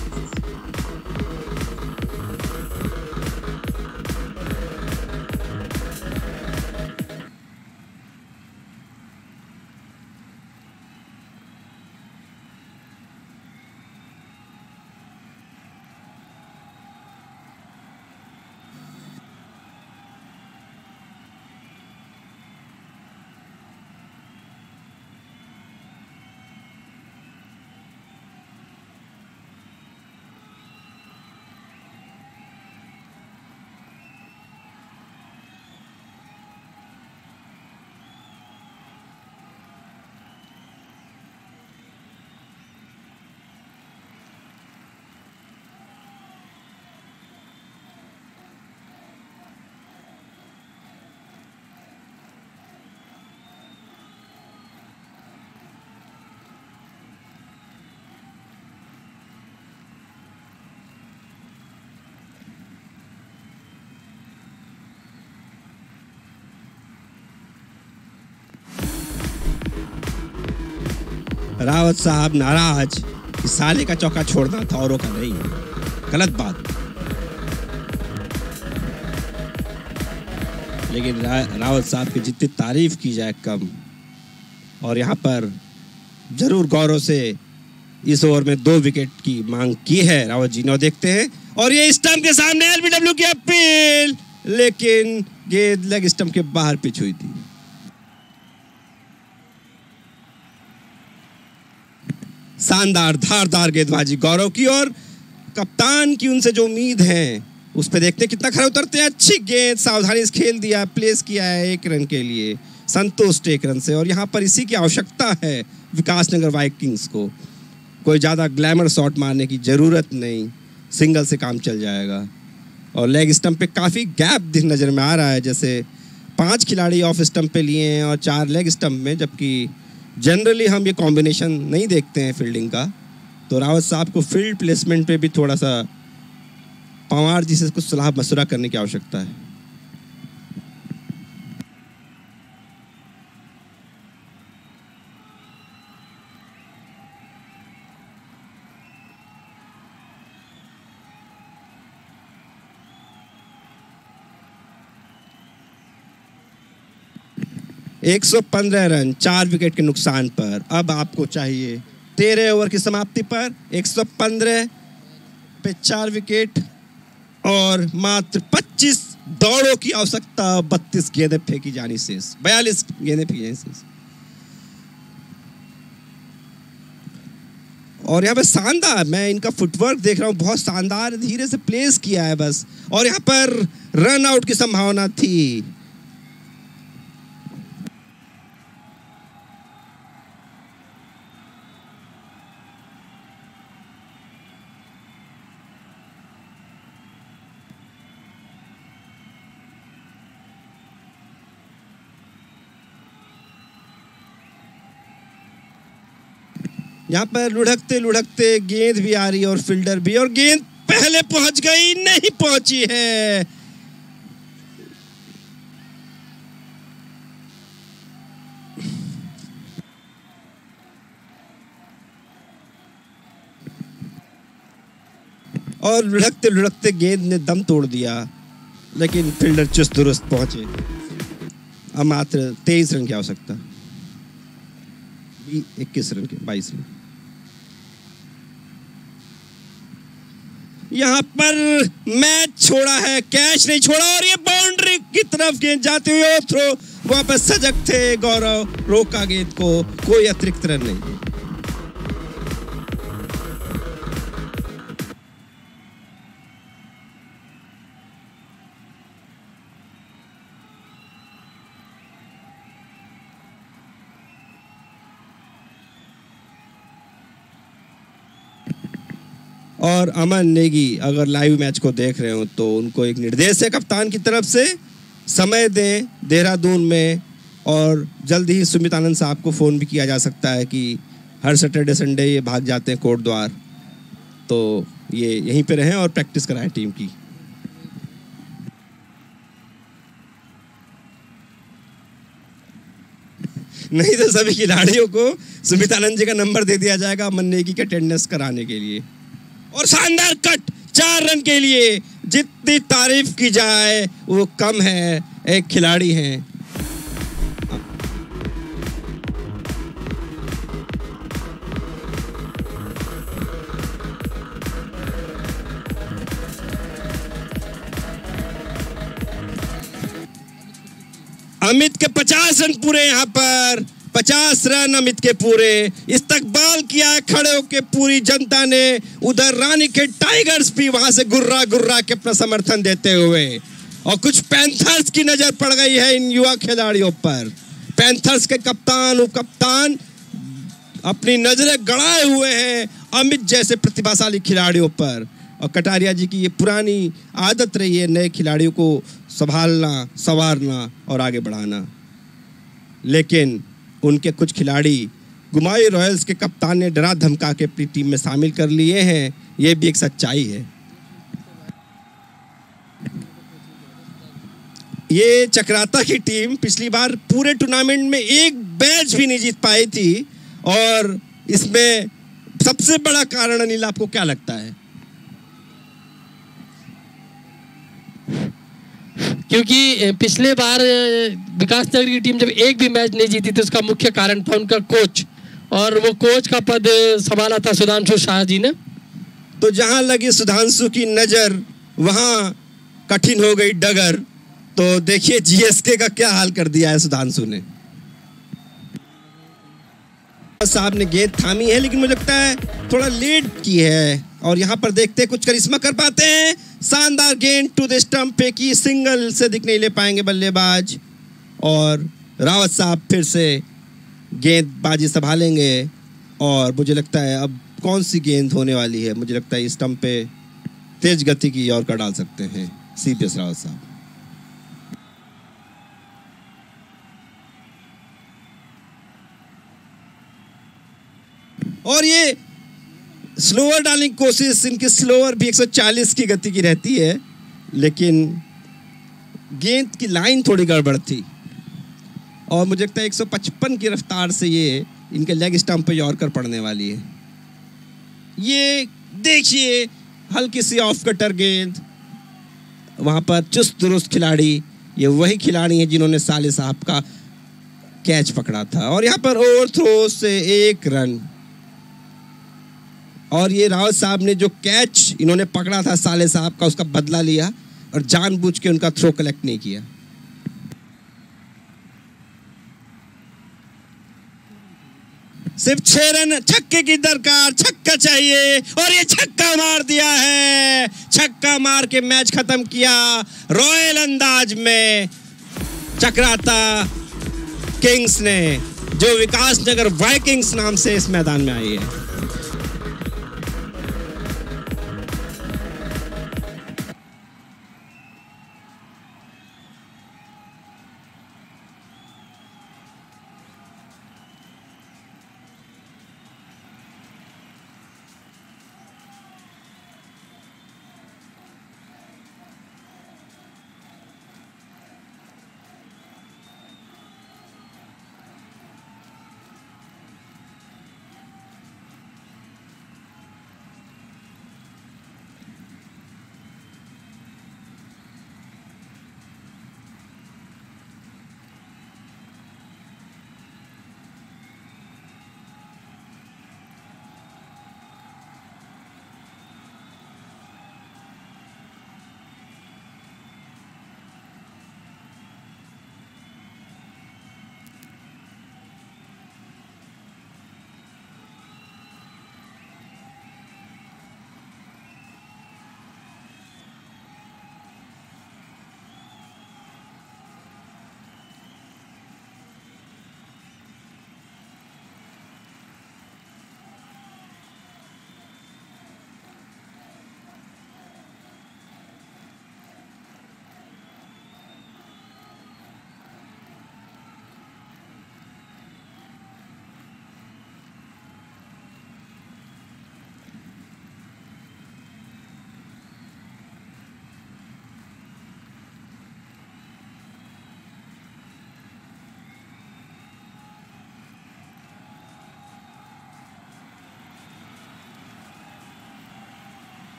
रावत साहब नाराज कि साले का चौका छोड़ना था औरों का नहीं, गलत बात। लेकिन रावत साहब की जितनी तारीफ की जाए कम। और यहाँ पर जरूर गौरव से इस ओवर में 2 विकेट की मांग की है रावत जी ने। देखते हैं और ये स्टंप के सामने एलबीडब्ल्यू की अपील, लेकिन गेंद लेग स्टंप के बाहर पिच हुई थी। शानदार धारदार गेंदबाजी गौरव की और कप्तान की उनसे जो उम्मीद है उस पे देखते हैं कितना खरा उतरते हैं। अच्छी गेंद सावधानी से खेल दिया, प्लेस किया है 1 रन के लिए, संतुष्ट 1 रन से। और यहाँ पर इसी की आवश्यकता है विकासनगर वाइकिंग्स को। कोई ज़्यादा ग्लैमर शॉट मारने की ज़रूरत नहीं, सिंगल से काम चल जाएगा। और लेग स्टंप पे काफ़ी गैप नज़र में आ रहा है, जैसे 5 खिलाड़ी ऑफ स्टंप पे लिए हैं और 4 लेग स्टंप में, जबकि जनरली हम ये कॉम्बिनेशन नहीं देखते हैं फील्डिंग का। तो रावत साहब को फील्ड प्लेसमेंट पे भी थोड़ा सा पवार जी से कुछ सलाह मशवरा करने की आवश्यकता है। एक 115 रन 4 विकेट के नुकसान पर। अब आपको चाहिए 13 ओवर की समाप्ति पर 115 पे 4 विकेट और मात्र 25 दौड़ों की आवश्यकता। 32 गेंदें फेंकी जानी शेष, 42 गेंदें फेंकी जानी शेष। और यहाँ पे शानदार, मैं इनका फुटवर्क देख रहा हूँ, बहुत शानदार धीरे से प्लेस किया है बस। और यहाँ पर रन आउट की संभावना थी। यहाँ पर लुढ़कते लुढ़कते गेंद भी आ रही है और फील्डर भी, और गेंद पहले पहुंच गई, नहीं पहुंची है। और लुढ़कते लुढ़कते गेंद ने दम तोड़ दिया, लेकिन फील्डर चुस्त दुरुस्त पहुंचे। अब मात्र 23 रन की आवश्यकता, 21 रन के 22 रन। यहाँ पर मैच छोड़ा है, कैच नहीं छोड़ा, और ये बाउंड्री की तरफ गेंद जाते हुए थ्रो। वहां पर सजग थे गौरव, रोका गेंद को, कोई अतिरिक्त रन नहीं। और अमन नेगी अगर लाइव मैच को देख रहे हो तो उनको एक निर्देश है कप्तान की तरफ से, समय दें देहरादून में। और जल्द ही सुमित आनंद साहब को फ़ोन भी किया जा सकता है कि हर सैटरडे संडे ये भाग जाते हैं कोट द्वार, तो ये यहीं पे रहें और प्रैक्टिस कराएं टीम की। नहीं तो सभी खिलाड़ियों को सुमितानंद जी का नंबर दे दिया जाएगा अमन नेगी के अटेंडेंस कराने के लिए। और शानदार कट 4 रन के लिए। जितनी तारीफ की जाए वो कम है, एक खिलाड़ी हैं। अमित के 50 रन पूरे, यहाँ पर 50 रन अमित के पूरे। इस्तकबाल किया खड़े होकर पूरी जनता ने। उधर रानीखेत टाइगर्स भी वहां से गुर्रा गुर्रा के अपना समर्थन देते हुए। और कुछ पैंथर्स की नजर पड़ गई है इन युवा खिलाड़ियों पर। पैंथर्स के कप्तान उप कप्तान अपनी नजरें गड़ाए हुए हैं अमित जैसे प्रतिभाशाली खिलाड़ियों पर। और कटारिया जी की ये पुरानी आदत रही है नए खिलाड़ियों को संभालना, संवारना और आगे बढ़ाना। लेकिन उनके कुछ खिलाड़ी गुमाई रॉयल्स के कप्तान ने डरा धमका के अपनी टीम में शामिल कर लिए हैं। ये भी एक सच्चाई है। ये चक्राता की टीम पिछली बार पूरे टूर्नामेंट में एक मैच भी नहीं जीत पाई थी। और इसमें सबसे बड़ा कारण अनिल आपको क्या लगता है? क्योंकि पिछले बार विकासनगर की टीम जब एक भी मैच नहीं जीती तो उसका मुख्य कारण था उनका कोच। और वो कोच का पद संभाला था सुधांशु शाह जी ने। तो जहां लगी सुधांशु की नजर वहां कठिन हो गई डगर। तो देखिए जीएसके का क्या हाल कर दिया है सुधांशु ने। साहब ने गेंद थामी है लेकिन मुझे लगता है थोड़ा लेट की है। और यहाँ पर देखते हैं कुछ करिश्मा कर पाते हैं। शानदार गेंद टू द स्टंप पे की, सिंगल से दिख नहीं ले पाएंगे बल्लेबाज। और रावत साहब फिर से गेंदबाजी संभालेंगे। और मुझे लगता है अब कौन सी गेंद होने वाली है, मुझे लगता है स्टंप पे तेज गति की और का डाल सकते हैं सीपीएस रावत साहब। और ये स्लोअर डालने की कोशिश, इनकी स्लोअर भी 140 की गति की रहती है लेकिन गेंद की लाइन थोड़ी गड़बड़ थी। और मुझे लगता है 155 की रफ्तार से ये इनके लेग स्टंप पे यॉर्कर पड़ने वाली है। ये देखिए हल्की सी ऑफ कटर गेंद। वहाँ पर चुस्त दुरुस्त खिलाड़ी, ये वही खिलाड़ी हैं जिन्होंने साले साहब का कैच पकड़ा था। और यहाँ पर ओवर थ्रो से 1 रन। और ये रावत साहब ने जो कैच इन्होंने पकड़ा था साले साहब का, उसका बदला लिया और जानबूझ के उनका थ्रो कलेक्ट नहीं किया। सिर्फ 6 रन, छक्के की दरकार, छक्का चाहिए और ये छक्का मार दिया है। छक्का मार के मैच खत्म किया रॉयल अंदाज में चक्राता किंग्स ने, जो विकासनगर वाइकिंग्स नाम से इस मैदान में आई है।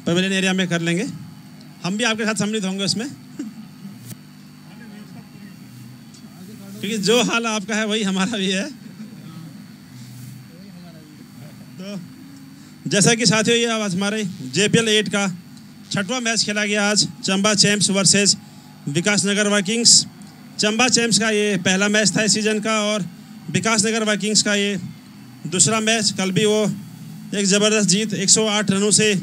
पवेलियन एरिया में कर लेंगे। हम भी आपके साथ सम्मिलित होंगे उसमें, क्योंकि जो हाल आपका है वही हमारा भी है। तो जैसा कि साथियों, ये आज हमारे JPL 8 का 6वां मैच खेला गया आज, Chamba champs versus Vikas Nagar Vikings. Chamba champs का ये पहला मैच था इस सीज़न का और विकास नगर वाइकिंग्स का ये दूसरा मैच। कल भी वो एक ज़बरदस्त जीत 108 रनों से,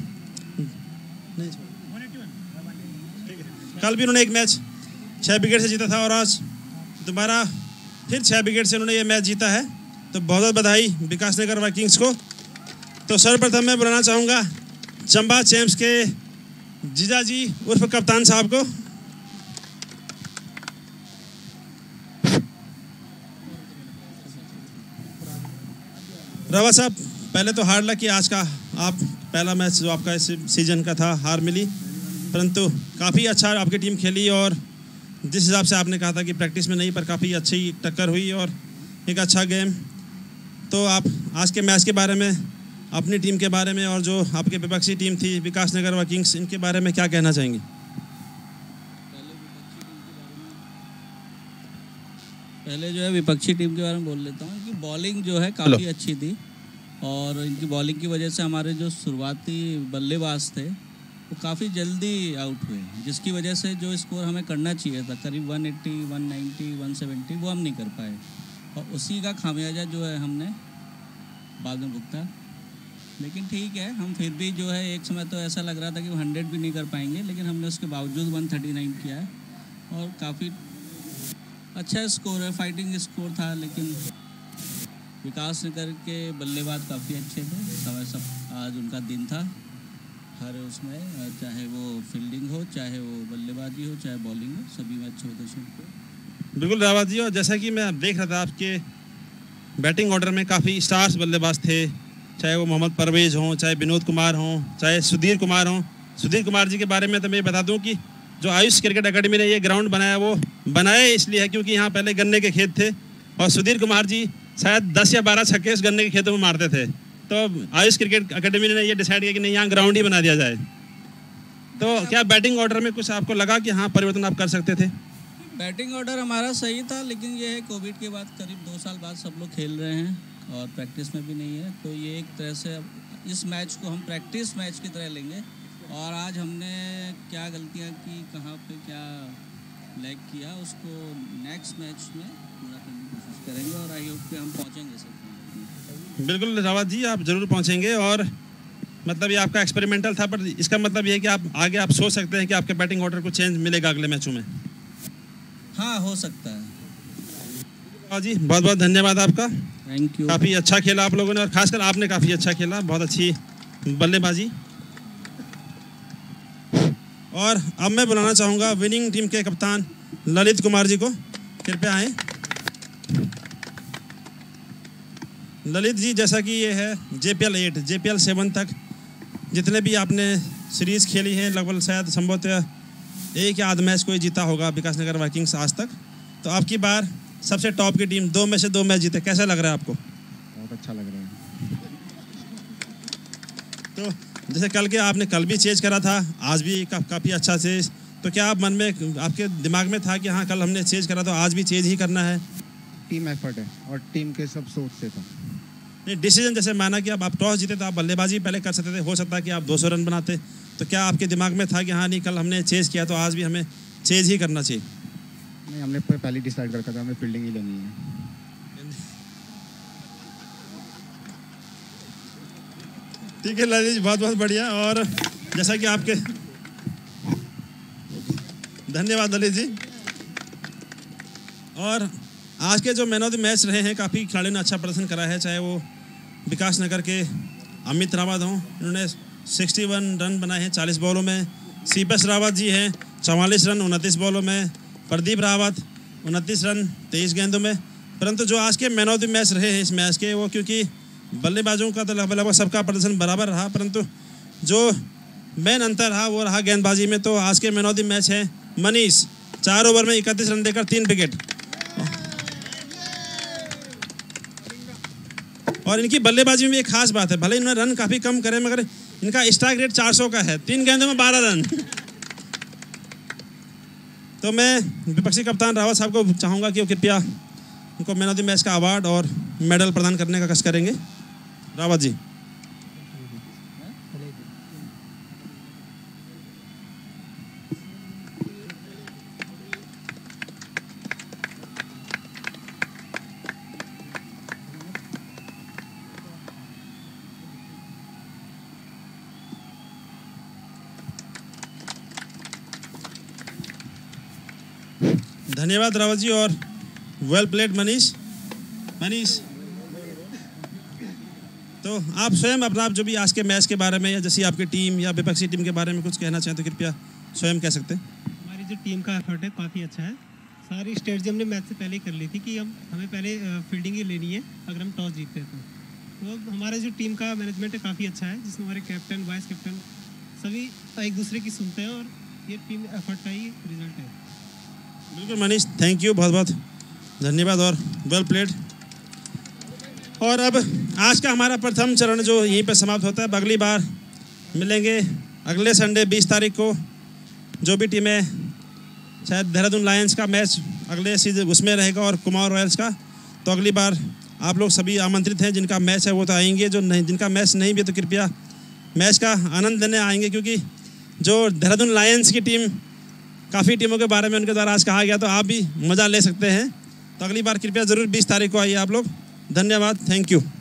कल भी उन्होंने एक मैच 6 विकेट से जीता था और आज दोबारा फिर 6 विकेट से उन्होंने ये मैच जीता है। तो बहुत बहुत बधाई विकास नगर वाइकिंग्स को। तो सर्वप्रथम मैं बुलाना चाहूँगा चंबा चैम्प्स के जीजा जी उर्फ कप्तान साहब को। रवा साहब, पहले तो हार्ड लक कि आज का आप पहला मैच जो आपका इस सीजन का था हार मिली, परंतु काफ़ी अच्छा आपकी टीम खेली और जिस हिसाब से आपने कहा था कि प्रैक्टिस में नहीं पर काफ़ी अच्छी टक्कर हुई और एक अच्छा गेम। तो आप आज के मैच के बारे में, अपनी टीम के बारे में और जो आपके विपक्षी टीम थी विकास नगर वाइकिंग्स, इनके बारे में क्या कहना चाहेंगे? पहले जो है विपक्षी टीम के बारे में बोल लेता हूँ कि बॉलिंग जो है काफ़ी अच्छी थी और इनकी बॉलिंग की वजह से हमारे जो शुरुआती बल्लेबाज थे वो काफ़ी जल्दी आउट हुए, जिसकी वजह से जो स्कोर हमें करना चाहिए था करीब 180, 190, 170 वो हम नहीं कर पाए और उसी का खामियाजा जो है हमने बाद में भुगता। लेकिन ठीक है, हम फिर भी जो है एक समय तो ऐसा लग रहा था कि 100 भी नहीं कर पाएंगे, लेकिन हमने उसके बावजूद 139 किया है और काफ़ी अच्छा स्कोर है, फाइटिंग स्कोर था। लेकिन विकास नगर के बल्लेबाज काफ़ी अच्छे थे, सब आज उनका दिन था हर उसमें, चाहे वो फील्डिंग हो, चाहे वो बल्लेबाजी हो, चाहे बॉलिंग हो, सभी में अच्छे प्रदर्शन किए। बिल्कुल रावत जी, और जैसा कि मैं देख रहा था आपके बैटिंग ऑर्डर में काफ़ी स्टार्स बल्लेबाज थे, चाहे वो मोहम्मद परवेज़ हों, चाहे विनोद कुमार हों, चाहे सुधीर कुमार हों। सुधीर कुमार जी के बारे में तो मैं बता दूं कि जो आयुष क्रिकेट एकेडमी ने ये ग्राउंड बनाया वो बनाया इसलिए है क्योंकि यहाँ पहले गन्ने के खेत थे और सुधीर कुमार जी शायद 10 या 12 छक्के उस गन्ने के खेतों में मारते थे। तो आयुष क्रिकेट एकेडमी ने ये डिसाइड किया कि नहीं, यहाँ ग्राउंड ही बना दिया जाए। तो क्या बैटिंग ऑर्डर में कुछ आपको लगा कि हाँ परिवर्तन आप कर सकते थे? बैटिंग ऑर्डर हमारा सही था, लेकिन ये है कोविड के बाद करीब 2 साल बाद सब लोग खेल रहे हैं और प्रैक्टिस में भी नहीं है, तो ये एक तरह से इस मैच को हम प्रैक्टिस मैच की तरह लेंगे। और आज हमने क्या गलतियां की, कहाँ पे क्या लैग किया, उसको नेक्स्ट मैच में पूरा करने की कोशिश करेंगे और आई होप कि हम पहुँचेंगे सर। बिल्कुल रावत जी, आप ज़रूर पहुँचेंगे और मतलब ये आपका एक्सपेरिमेंटल था, पर इसका मतलब ये है कि आप आगे आप सोच सकते हैं कि आपके बैटिंग ऑर्डर को चेंज मिलेगा अगले मैचों में। हाँ, हो सकता है। हाँ जी, बहुत बहुत धन्यवाद आपका, थैंक यू। काफ़ी अच्छा खेला आप लोगों ने और खासकर आपने काफ़ी अच्छा खेला, बहुत अच्छी बल्लेबाजी। और अब मैं बुलाना चाहूँगा विनिंग टीम के कप्तान ललित कुमार जी को, कृपया आएँ। ललित जी, जैसा कि ये है JPL 8, JPL 7 तक जितने भी आपने सीरीज़ खेली हैं लगभग शायद संभवतः एक या आध मैच कोई जीता होगा विकास नगर वाइकिंग्स आज तक। तो आपकी बार सबसे टॉप की टीम 2 में से 2 मैच जीते, कैसा लग रहा है आपको? बहुत अच्छा लग रहा है। तो जैसे आपने कल भी चेज करा था, आज भी काफ़ी अच्छा चेज, तो क्या आप मन में आपके दिमाग में था कि हाँ कल हमने चेज करा तो आज भी चेज ही करना है? टीम एफर्ट है और टीम के सब सोच से था। नहीं, डिसीजन जैसे माना कि अब आप टॉस जीते तो आप बल्लेबाजी पहले कर सकते थे, हो सकता है कि आप 200 रन बनाते, तो क्या आपके दिमाग में था कि हाँ नहीं कल हमने चेज किया तो आज भी हमें चेज ही करना चाहिए? नहीं, हमने पहले डिसाइड कर रखा था हमें फील्डिंग ही लेनी है। ठीक है ललित जी, बहुत बहुत बढ़िया। और जैसा कि आपके धन्यवाद ललित जी। और आज के जो मैन ऑफ द मैच रहे हैं, काफ़ी खिलाड़ियों ने अच्छा प्रदर्शन करा है, चाहे वो विकास नगर के अमित रावत हों, इन्होंने 61 रन बनाए हैं 40 बॉलों में। सीपेश रावत जी हैं 44 रन 29 बॉलों में। प्रदीप रावत 29 रन 23 गेंदों में। परंतु जो आज के मैन ऑफ द मैच रहे हैं इस मैच के, वो क्योंकि बल्लेबाजों का तो लगभग सबका प्रदर्शन बराबर रहा, परंतु जो मेन अंतर रहा वो रहा गेंदबाजी में। तो आज के मैन ऑफ द मैच है मनीष, 4 ओवर में 31 रन देकर 3 विकेट। और इनकी बल्लेबाजी में भी एक खास बात है, भले इन्होंने रन काफ़ी कम करे मगर इनका स्ट्राइक रेट 400 का है, 3 गेंदों में 12 रन। तो मैं विपक्षी कप्तान रावत साहब को चाहूँगा कि वो कृपया उनको मैन ऑफ द मैच का अवार्ड और मेडल प्रदान करने का कष्ट करेंगे। रावत जी। धन्यवाद रावत जी और वेल प्लेड मनीष। तो आप स्वयं अपना जो भी आज के मैच के बारे में या जैसी आपकी टीम या विपक्षी टीम के बारे में कुछ कहना चाहें तो कृपया स्वयं कह सकते हैं। हमारी जो टीम का एफर्ट है काफ़ी अच्छा है। सारी स्ट्रेटजी हमने मैच से पहले ही कर ली थी कि हमें पहले फील्डिंग ही लेनी है अगर हम टॉस जीतते हैं तो हमारा जो टीम का मैनेजमेंट है काफ़ी अच्छा है, जिसमें हमारे कैप्टन वाइस कैप्टन सभी एक दूसरे की सुनते हैं और ये टीम एफर्ट का ही रिजल्ट है। बिल्कुल मनीष, थैंक यू, बहुत बहुत धन्यवाद और वेल प्लेड। और अब आज का हमारा प्रथम चरण जो यहीं पर समाप्त होता है। अब अगली बार मिलेंगे अगले संडे 20 तारीख को। जो भी टीमें शायद देहरादून लायंस का मैच अगले सीजन उसमें रहेगा और कुमाऊं रॉयल्स का, तो अगली बार आप लोग सभी आमंत्रित हैं। जिनका मैच है वो तो आएंगे, जो नहीं जिनका मैच नहीं भी तो कृपया मैच का आनंद लेने आएंगे, क्योंकि जो देहरादून लायंस की टीम काफ़ी टीमों के बारे में उनके द्वारा आज कहा गया, तो आप भी मज़ा ले सकते हैं। तो अगली बार कृपया ज़रूर 20 तारीख को आइए आप लोग। धन्यवाद, थैंक यू।